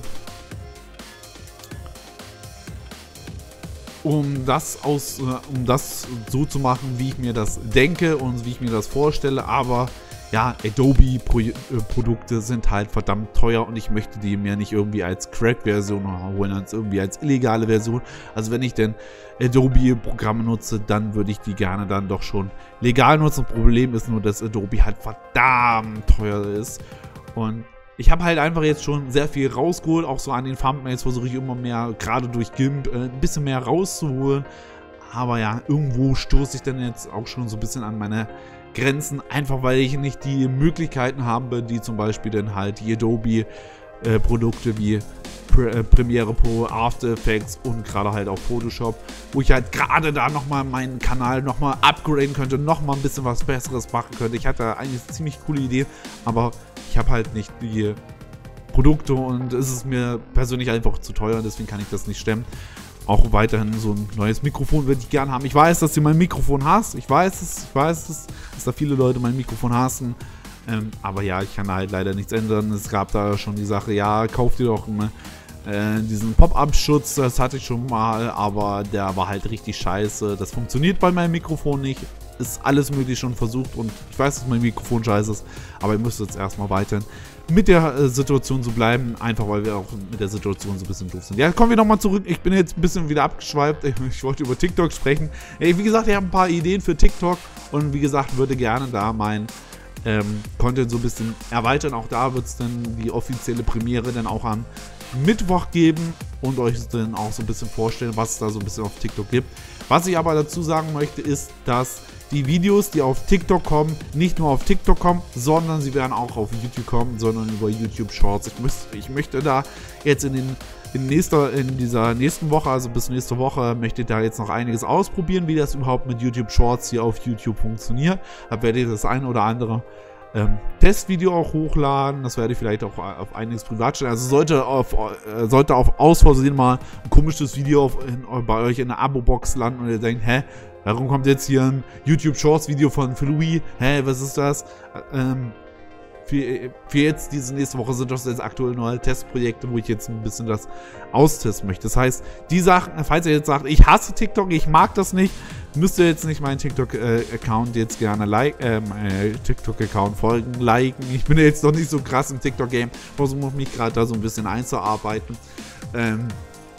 um das, aus, um das so zu machen, wie ich mir das denke und wie ich mir das vorstelle, aber ja, Adobe-Produkte sind halt verdammt teuer und ich möchte die mir nicht irgendwie als Crack-Version holen, als irgendwie als illegale Version. Also wenn ich denn Adobe-Programme nutze, dann würde ich die gerne dann doch schon legal nutzen. Problem ist nur, dass Adobe halt verdammt teuer ist und ich habe halt einfach jetzt schon sehr viel rausgeholt, auch so an den Thumbnails versuche ich immer mehr, gerade durch GIMP, ein bisschen mehr rauszuholen. Aber ja, irgendwo stoße ich dann jetzt auch schon so ein bisschen an meine Grenzen, einfach weil ich nicht die Möglichkeiten habe, die zum Beispiel dann halt die Adobe-Produkte äh, wie Pre äh, Premiere Pro, After Effects und gerade halt auch Photoshop, wo ich halt gerade da nochmal meinen Kanal nochmal upgraden könnte, nochmal ein bisschen was Besseres machen könnte. Ich hatte eigentlich eine ziemlich coole Idee, aber ich habe halt nicht die Produkte und es ist mir persönlich einfach zu teuer, deswegen kann ich das nicht stemmen. Auch weiterhin so ein neues Mikrofon würde ich gerne haben. Ich weiß, dass ihr mein Mikrofon hasst. Ich weiß es, ich weiß es, dass da viele Leute mein Mikrofon hassen. Ähm, aber ja, ich kann da halt leider nichts ändern. Es gab da schon die Sache, ja, kauft ihr doch einen, äh, diesen Pop-Up-Schutz. Das hatte ich schon mal, aber der war halt richtig scheiße. Das funktioniert bei meinem Mikrofon nicht. Ist alles möglich schon versucht und ich weiß, dass mein Mikrofon scheiße ist. Aber ihr müsst jetzt erstmal weiterhin mit der äh, Situation so bleiben, einfach weil wir auch mit der Situation so ein bisschen doof sind. Ja, kommen wir nochmal zurück. Ich bin jetzt ein bisschen wieder abgeschweift. Ich, ich wollte über TikTok sprechen. Wie gesagt, ich habe ein paar Ideen für TikTok und wie gesagt, würde gerne da mein ähm, Content so ein bisschen erweitern. Auch da wird es dann die offizielle Premiere dann auch am Mittwoch geben und euch dann auch so ein bisschen vorstellen, was es da so ein bisschen auf TikTok gibt. Was ich aber dazu sagen möchte, ist, dass die Videos, die auf TikTok kommen, nicht nur auf TikTok kommen, sondern sie werden auch auf YouTube kommen, sondern über YouTube Shorts. Ich, muss, ich möchte da jetzt in, den, in, nächster, in dieser nächsten Woche, also bis nächste Woche, möchte ich da jetzt noch einiges ausprobieren, wie das überhaupt mit YouTube Shorts hier auf YouTube funktioniert. Da werde ich das eine oder andere ähm, Testvideo auch hochladen. Das werde ich vielleicht auch auf einiges privat stellen. Also sollte auf, äh, sollte auf aus Versehen mal ein komisches Video auf, in, bei euch in der Abo-Box landen und ihr denkt, hä? Warum kommt jetzt hier ein YouTube Shorts Video von Flui? Hä, was ist das? Ähm, für, für jetzt, diese nächste Woche sind das jetzt aktuell neue Testprojekte, wo ich jetzt ein bisschen das austesten möchte. Das heißt, die Sachen, falls ihr jetzt sagt, ich hasse TikTok, ich mag das nicht, müsst ihr jetzt nicht meinen TikTok-Account jetzt gerne like, äh, meinen TikTok-Account folgen, liken. Ich bin ja jetzt noch nicht so krass im TikTok-Game, versuche mich gerade da so ein bisschen einzuarbeiten. Ähm,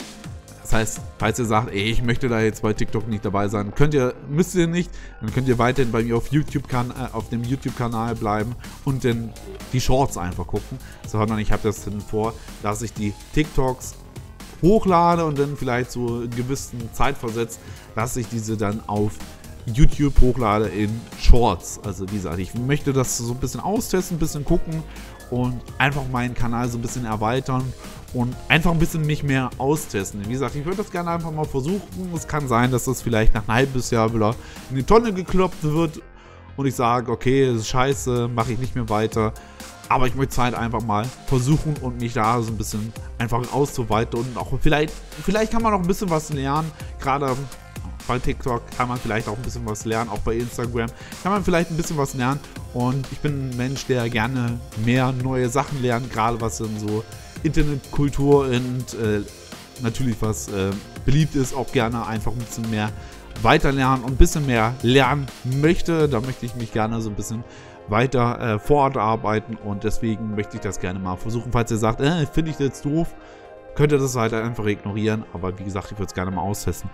Das heißt, falls ihr sagt, ey, ich möchte da jetzt bei TikTok nicht dabei sein, könnt ihr, müsst ihr nicht, dann könnt ihr weiterhin bei mir auf YouTube kann, äh, auf dem YouTube-Kanal bleiben und dann die Shorts einfach gucken. Sondern ich habe das dann vor, dass ich die TikToks hochlade und dann vielleicht so in gewissen Zeit versetzt, dass ich diese dann auf YouTube hochlade in Shorts. Also wie gesagt, ich möchte das so ein bisschen austesten, ein bisschen gucken und einfach meinen Kanal so ein bisschen erweitern und einfach ein bisschen mich mehr austesten. Wie gesagt, ich würde das gerne einfach mal versuchen. Es kann sein, dass das vielleicht nach einem halben Jahr wieder in die Tonne gekloppt wird und ich sage, okay, das ist scheiße, mache ich nicht mehr weiter. Aber ich möchte es halt einfach mal versuchen und mich da so ein bisschen einfach auszuweiten und auch vielleicht, vielleicht kann man auch ein bisschen was lernen, gerade bei TikTok kann man vielleicht auch ein bisschen was lernen, auch bei Instagram kann man vielleicht ein bisschen was lernen und ich bin ein Mensch, der gerne mehr neue Sachen lernt, gerade was in so Internetkultur und äh, natürlich was äh, beliebt ist, auch gerne einfach ein bisschen mehr weiterlernen und ein bisschen mehr lernen möchte. Da möchte ich mich gerne so ein bisschen weiter äh, fortarbeiten und deswegen möchte ich das gerne mal versuchen. Falls ihr sagt, äh, finde ich jetzt doof, könnt ihr das halt einfach ignorieren, aber wie gesagt, ich würde es gerne mal austesten.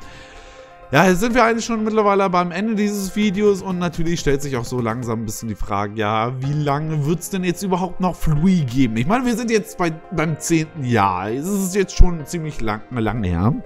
Ja, jetzt sind wir eigentlich schon mittlerweile beim Ende dieses Videos und natürlich stellt sich auch so langsam ein bisschen die Frage, ja, wie lange wird es denn jetzt überhaupt noch Flui geben? Ich meine, wir sind jetzt bei, beim zehnten Jahr, es ist jetzt schon ziemlich lang, lang her.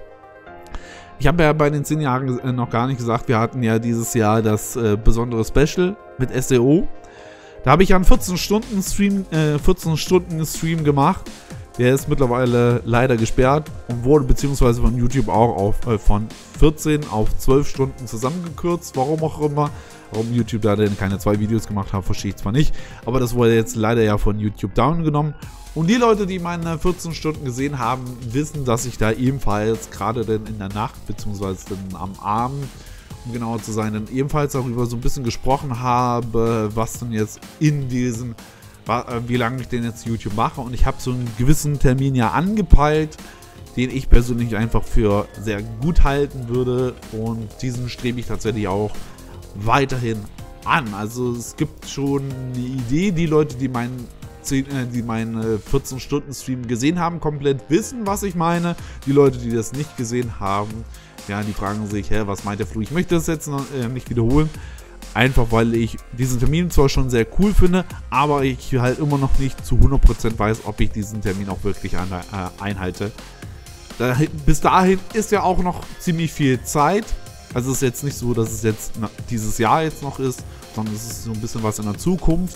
Ich habe ja bei den zehn Jahren äh, noch gar nicht gesagt, wir hatten ja dieses Jahr das äh, besondere Special mit S E O. Da habe ich ja einen vierzehn Stunden Stream, äh, vierzehn Stunden Stream gemacht. Der ist mittlerweile leider gesperrt und wurde beziehungsweise von YouTube auch auf, äh, von vierzehn auf zwölf Stunden zusammengekürzt. Warum auch immer. Warum YouTube da denn keine zwei Videos gemacht hat, verstehe ich zwar nicht. Aber das wurde jetzt leider ja von YouTube down genommen. Und die Leute, die meine vierzehn Stunden gesehen haben, wissen, dass ich da ebenfalls gerade denn in der Nacht beziehungsweise dann am Abend, um genauer zu sein, dann ebenfalls darüber so ein bisschen gesprochen habe, was denn jetzt in diesen, wie lange ich denn jetzt YouTube mache. Und ich habe so einen gewissen Termin ja angepeilt, den ich persönlich einfach für sehr gut halten würde. Und diesen strebe ich tatsächlich auch weiterhin an. Also es gibt schon eine Idee, die Leute, die meinen die meinen vierzehn Stunden Stream gesehen haben, komplett wissen, was ich meine. Die Leute, die das nicht gesehen haben, ja, die fragen sich, hä, was meint der Flo? Ich möchte das jetzt noch äh, nicht wiederholen. Einfach, weil ich diesen Termin zwar schon sehr cool finde, aber ich halt immer noch nicht zu hundert Prozent weiß, ob ich diesen Termin auch wirklich an, äh, einhalte. Da, bis dahin ist ja auch noch ziemlich viel Zeit. Also es ist jetzt nicht so, dass es jetzt na, dieses Jahr jetzt noch ist, sondern es ist so ein bisschen was in der Zukunft.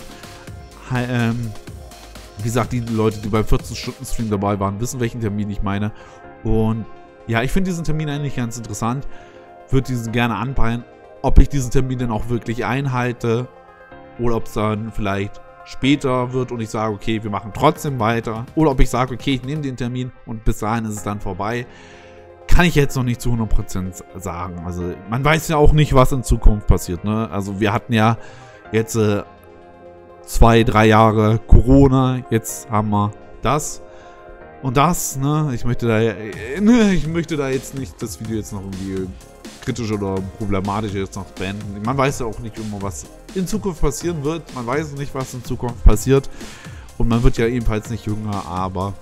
He ähm, Wie gesagt, die Leute, die beim vierzehn Stunden Stream dabei waren, wissen, welchen Termin ich meine. Und ja, ich finde diesen Termin eigentlich ganz interessant. Würde diesen gerne anpeilen, ob ich diesen Termin dann auch wirklich einhalte. Oder ob es dann vielleicht später wird und ich sage, okay, wir machen trotzdem weiter. Oder ob ich sage, okay, ich nehme den Termin und bis dahin ist es dann vorbei. Kann ich jetzt noch nicht zu hundert Prozent sagen. Also man weiß ja auch nicht, was in Zukunft passiert, ne? Also wir hatten ja jetzt äh, zwei, drei Jahre Corona, jetzt haben wir das und das, ne, ich möchte da, ich möchte da jetzt nicht das Video jetzt noch irgendwie kritisch oder problematisch jetzt noch beenden. Man weiß ja auch nicht immer, was in Zukunft passieren wird, man weiß nicht, was in Zukunft passiert und man wird ja ebenfalls nicht jünger, aber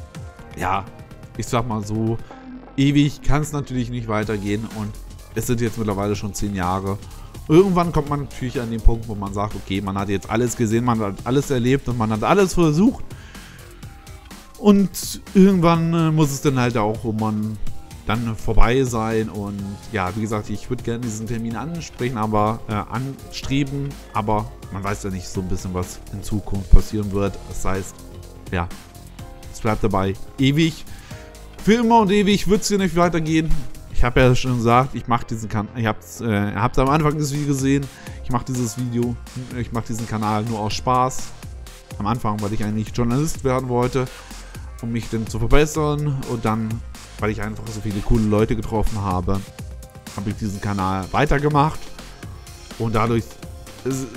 ja, ich sag mal so, ewig kann es natürlich nicht weitergehen und es sind jetzt mittlerweile schon zehn Jahre. Irgendwann kommt man natürlich an den Punkt, wo man sagt, okay, man hat jetzt alles gesehen, man hat alles erlebt und man hat alles versucht. Und irgendwann äh, muss es dann halt auch, wo man dann vorbei sein. Und ja, wie gesagt, ich würde gerne diesen Termin ansprechen, aber äh, anstreben, aber man weiß ja nicht so ein bisschen, was in Zukunft passieren wird. Das heißt, ja, es bleibt dabei ewig. Für immer und ewig wird es hier nicht weitergehen. Ich habe ja schon gesagt, ich mache diesen Kanal, ich habe es äh, habt am Anfang des Videos gesehen, ich mache dieses Video, ich mache diesen Kanal nur aus Spaß. Am Anfang, weil ich eigentlich Journalist werden wollte, um mich dann zu verbessern, und dann, weil ich einfach so viele coole Leute getroffen habe, habe ich diesen Kanal weitergemacht, und dadurch, ist,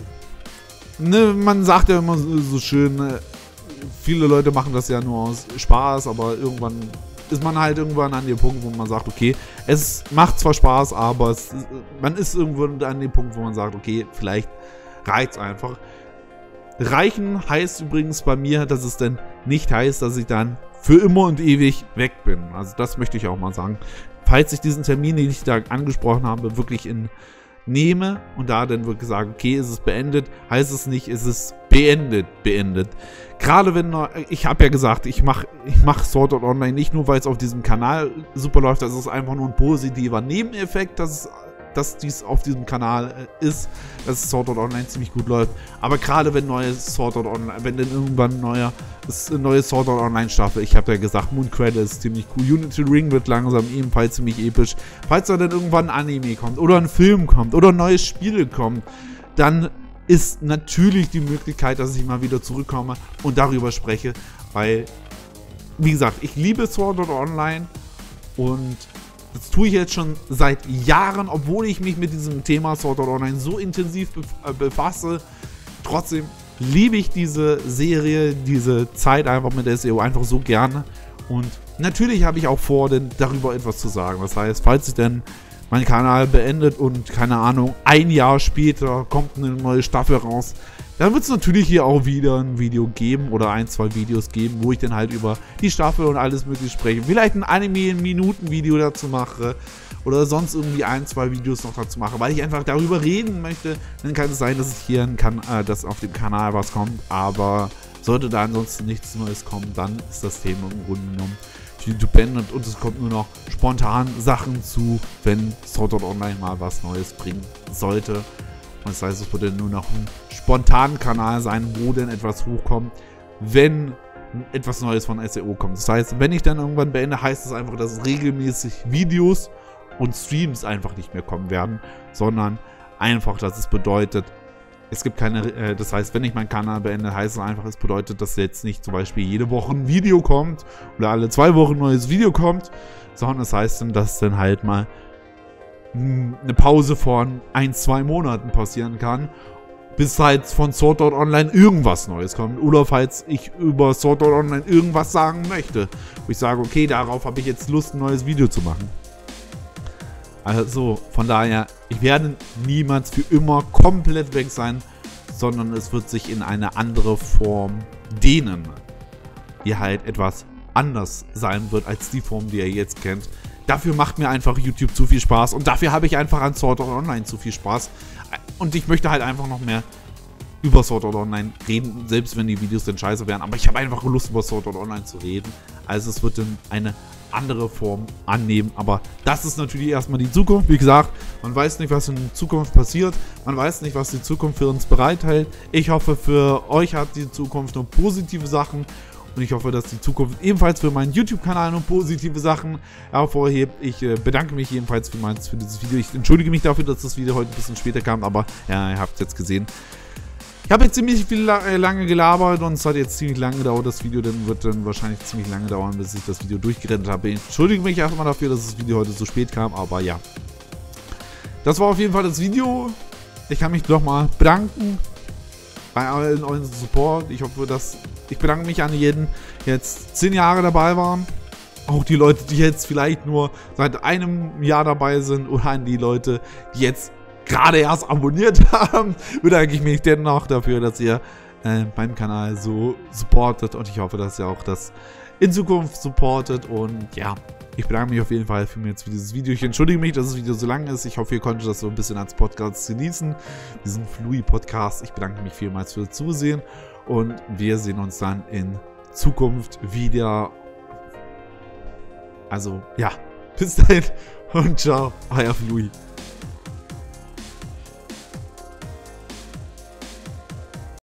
ne, man sagt ja immer so, so schön, äh, viele Leute machen das ja nur aus Spaß, aber irgendwann ist man halt irgendwann an dem Punkt, wo man sagt, okay, es macht zwar Spaß, aber es, man ist irgendwann an dem Punkt, wo man sagt, okay, vielleicht reicht es einfach. Reichen heißt übrigens bei mir, dass es dann nicht heißt, dass ich dann für immer und ewig weg bin. Also das möchte ich auch mal sagen. Falls ich diesen Termin, den ich da angesprochen habe, wirklich in nehme und da dann wirklich sage, okay, ist es beendet, heißt es nicht, ist es beendet, beendet. Gerade wenn, ich habe ja gesagt, ich mache ich mach Sword Art Online nicht nur, weil es auf diesem Kanal super läuft, das ist einfach nur ein positiver Nebeneffekt, dass es dass dies auf diesem Kanal ist, dass Sword Art Online ziemlich gut läuft. Aber gerade wenn neues Sword Art Online, wenn dann irgendwann ein neuer, ist eine neue Sword Art Online Staffel, ich habe ja gesagt, Moon Cradle ist ziemlich cool, Unity Ring wird langsam ebenfalls ziemlich episch. Falls da dann irgendwann ein Anime kommt oder ein Film kommt oder ein neues Spiel kommt, dann ist natürlich die Möglichkeit, dass ich mal wieder zurückkomme und darüber spreche, weil, wie gesagt, ich liebe Sword Art Online und das tue ich jetzt schon seit Jahren, obwohl ich mich mit diesem Thema Sword Art Online so intensiv befasse. Trotzdem liebe ich diese Serie, diese Zeit einfach mit S E O einfach so gerne. Und natürlich habe ich auch vor, denn darüber etwas zu sagen. Das heißt, falls ich dann meinen Kanal beendet und, keine Ahnung, ein Jahr später kommt eine neue Staffel raus, dann wird es natürlich hier auch wieder ein Video geben oder ein, zwei Videos geben, wo ich dann halt über die Staffel und alles mögliche spreche. Vielleicht ein Anime-Minuten-Video dazu mache oder sonst irgendwie ein, zwei Videos noch dazu mache, weil ich einfach darüber reden möchte. Dann kann es sein, dass es hier kann, äh, dass auf dem Kanal was kommt, aber sollte da ansonsten nichts Neues kommen, dann ist das Thema im Grunde genommen YouTube beendet und es kommt nur noch spontan Sachen zu, wenn Sword Art Online mal was Neues bringen sollte. Und das heißt, es wird dann nur noch ein spontaner Kanal sein, wo dann etwas hochkommt, wenn etwas Neues von S E O kommt. Das heißt, wenn ich dann irgendwann beende, heißt es einfach, dass regelmäßig Videos und Streams einfach nicht mehr kommen werden, sondern einfach, dass es bedeutet, es gibt keine, äh, das heißt, wenn ich meinen Kanal beende, heißt es einfach, es bedeutet, dass jetzt nicht zum Beispiel jede Woche ein Video kommt oder alle zwei Wochen ein neues Video kommt, sondern es heißt dann, dass dann halt mal eine Pause von ein, zwei Monaten passieren kann, bis halt von Sword Art Online irgendwas Neues kommt. Oder falls ich über Sword Art Online irgendwas sagen möchte, wo ich sage, okay, darauf habe ich jetzt Lust, ein neues Video zu machen. Also, von daher, ich werde niemals für immer komplett weg sein, sondern es wird sich in eine andere Form dehnen, die halt etwas anders sein wird als die Form, die ihr jetzt kennt. Dafür macht mir einfach YouTube zu viel Spaß und dafür habe ich einfach an Sword Art Online zu viel Spaß. Und ich möchte halt einfach noch mehr über Sword Art Online reden, selbst wenn die Videos dann scheiße wären. Aber ich habe einfach Lust, über Sword Art Online zu reden. Also es wird dann eine andere Form annehmen. Aber das ist natürlich erstmal die Zukunft. Wie gesagt, man weiß nicht, was in Zukunft passiert. Man weiß nicht, was die Zukunft für uns bereithält. Ich hoffe, für euch hat die Zukunft nur positive Sachen. Und ich hoffe, dass die Zukunft ebenfalls für meinen YouTube-Kanal nur positive Sachen hervorhebt. Ich äh, bedanke mich jedenfalls für, mein, für dieses Video. Ich entschuldige mich dafür, dass das Video heute ein bisschen später kam. Aber ja, ihr habt es jetzt gesehen. Ich habe jetzt ziemlich viel äh, lange gelabert und es hat jetzt ziemlich lange gedauert, das Video. Dann wird dann wahrscheinlich ziemlich lange dauern, bis ich das Video durchgerennt habe. Ich entschuldige mich erstmal dafür, dass das Video heute so spät kam. Aber ja, das war auf jeden Fall das Video. Ich kann mich nochmal bedanken bei allen euren Support. Ich hoffe, dass ich bedanke mich an jeden, die jetzt zehn Jahre dabei waren. Auch die Leute, die jetzt vielleicht nur seit einem Jahr dabei sind oder an die Leute, die jetzt gerade erst abonniert haben, bedanke ich mich dennoch dafür, dass ihr äh, meinen Kanal so supportet und ich hoffe, dass ihr auch das in Zukunft supportet und ja, ich bedanke mich auf jeden Fall für, jetzt für dieses Video. Ich entschuldige mich, dass das Video so lang ist. Ich hoffe, ihr konntet das so ein bisschen als Podcast genießen, diesen Flui-Podcast. Ich bedanke mich vielmals fürs Zusehen und wir sehen uns dann in Zukunft wieder. Also, ja, Bis dahin und ciao, euer Flui.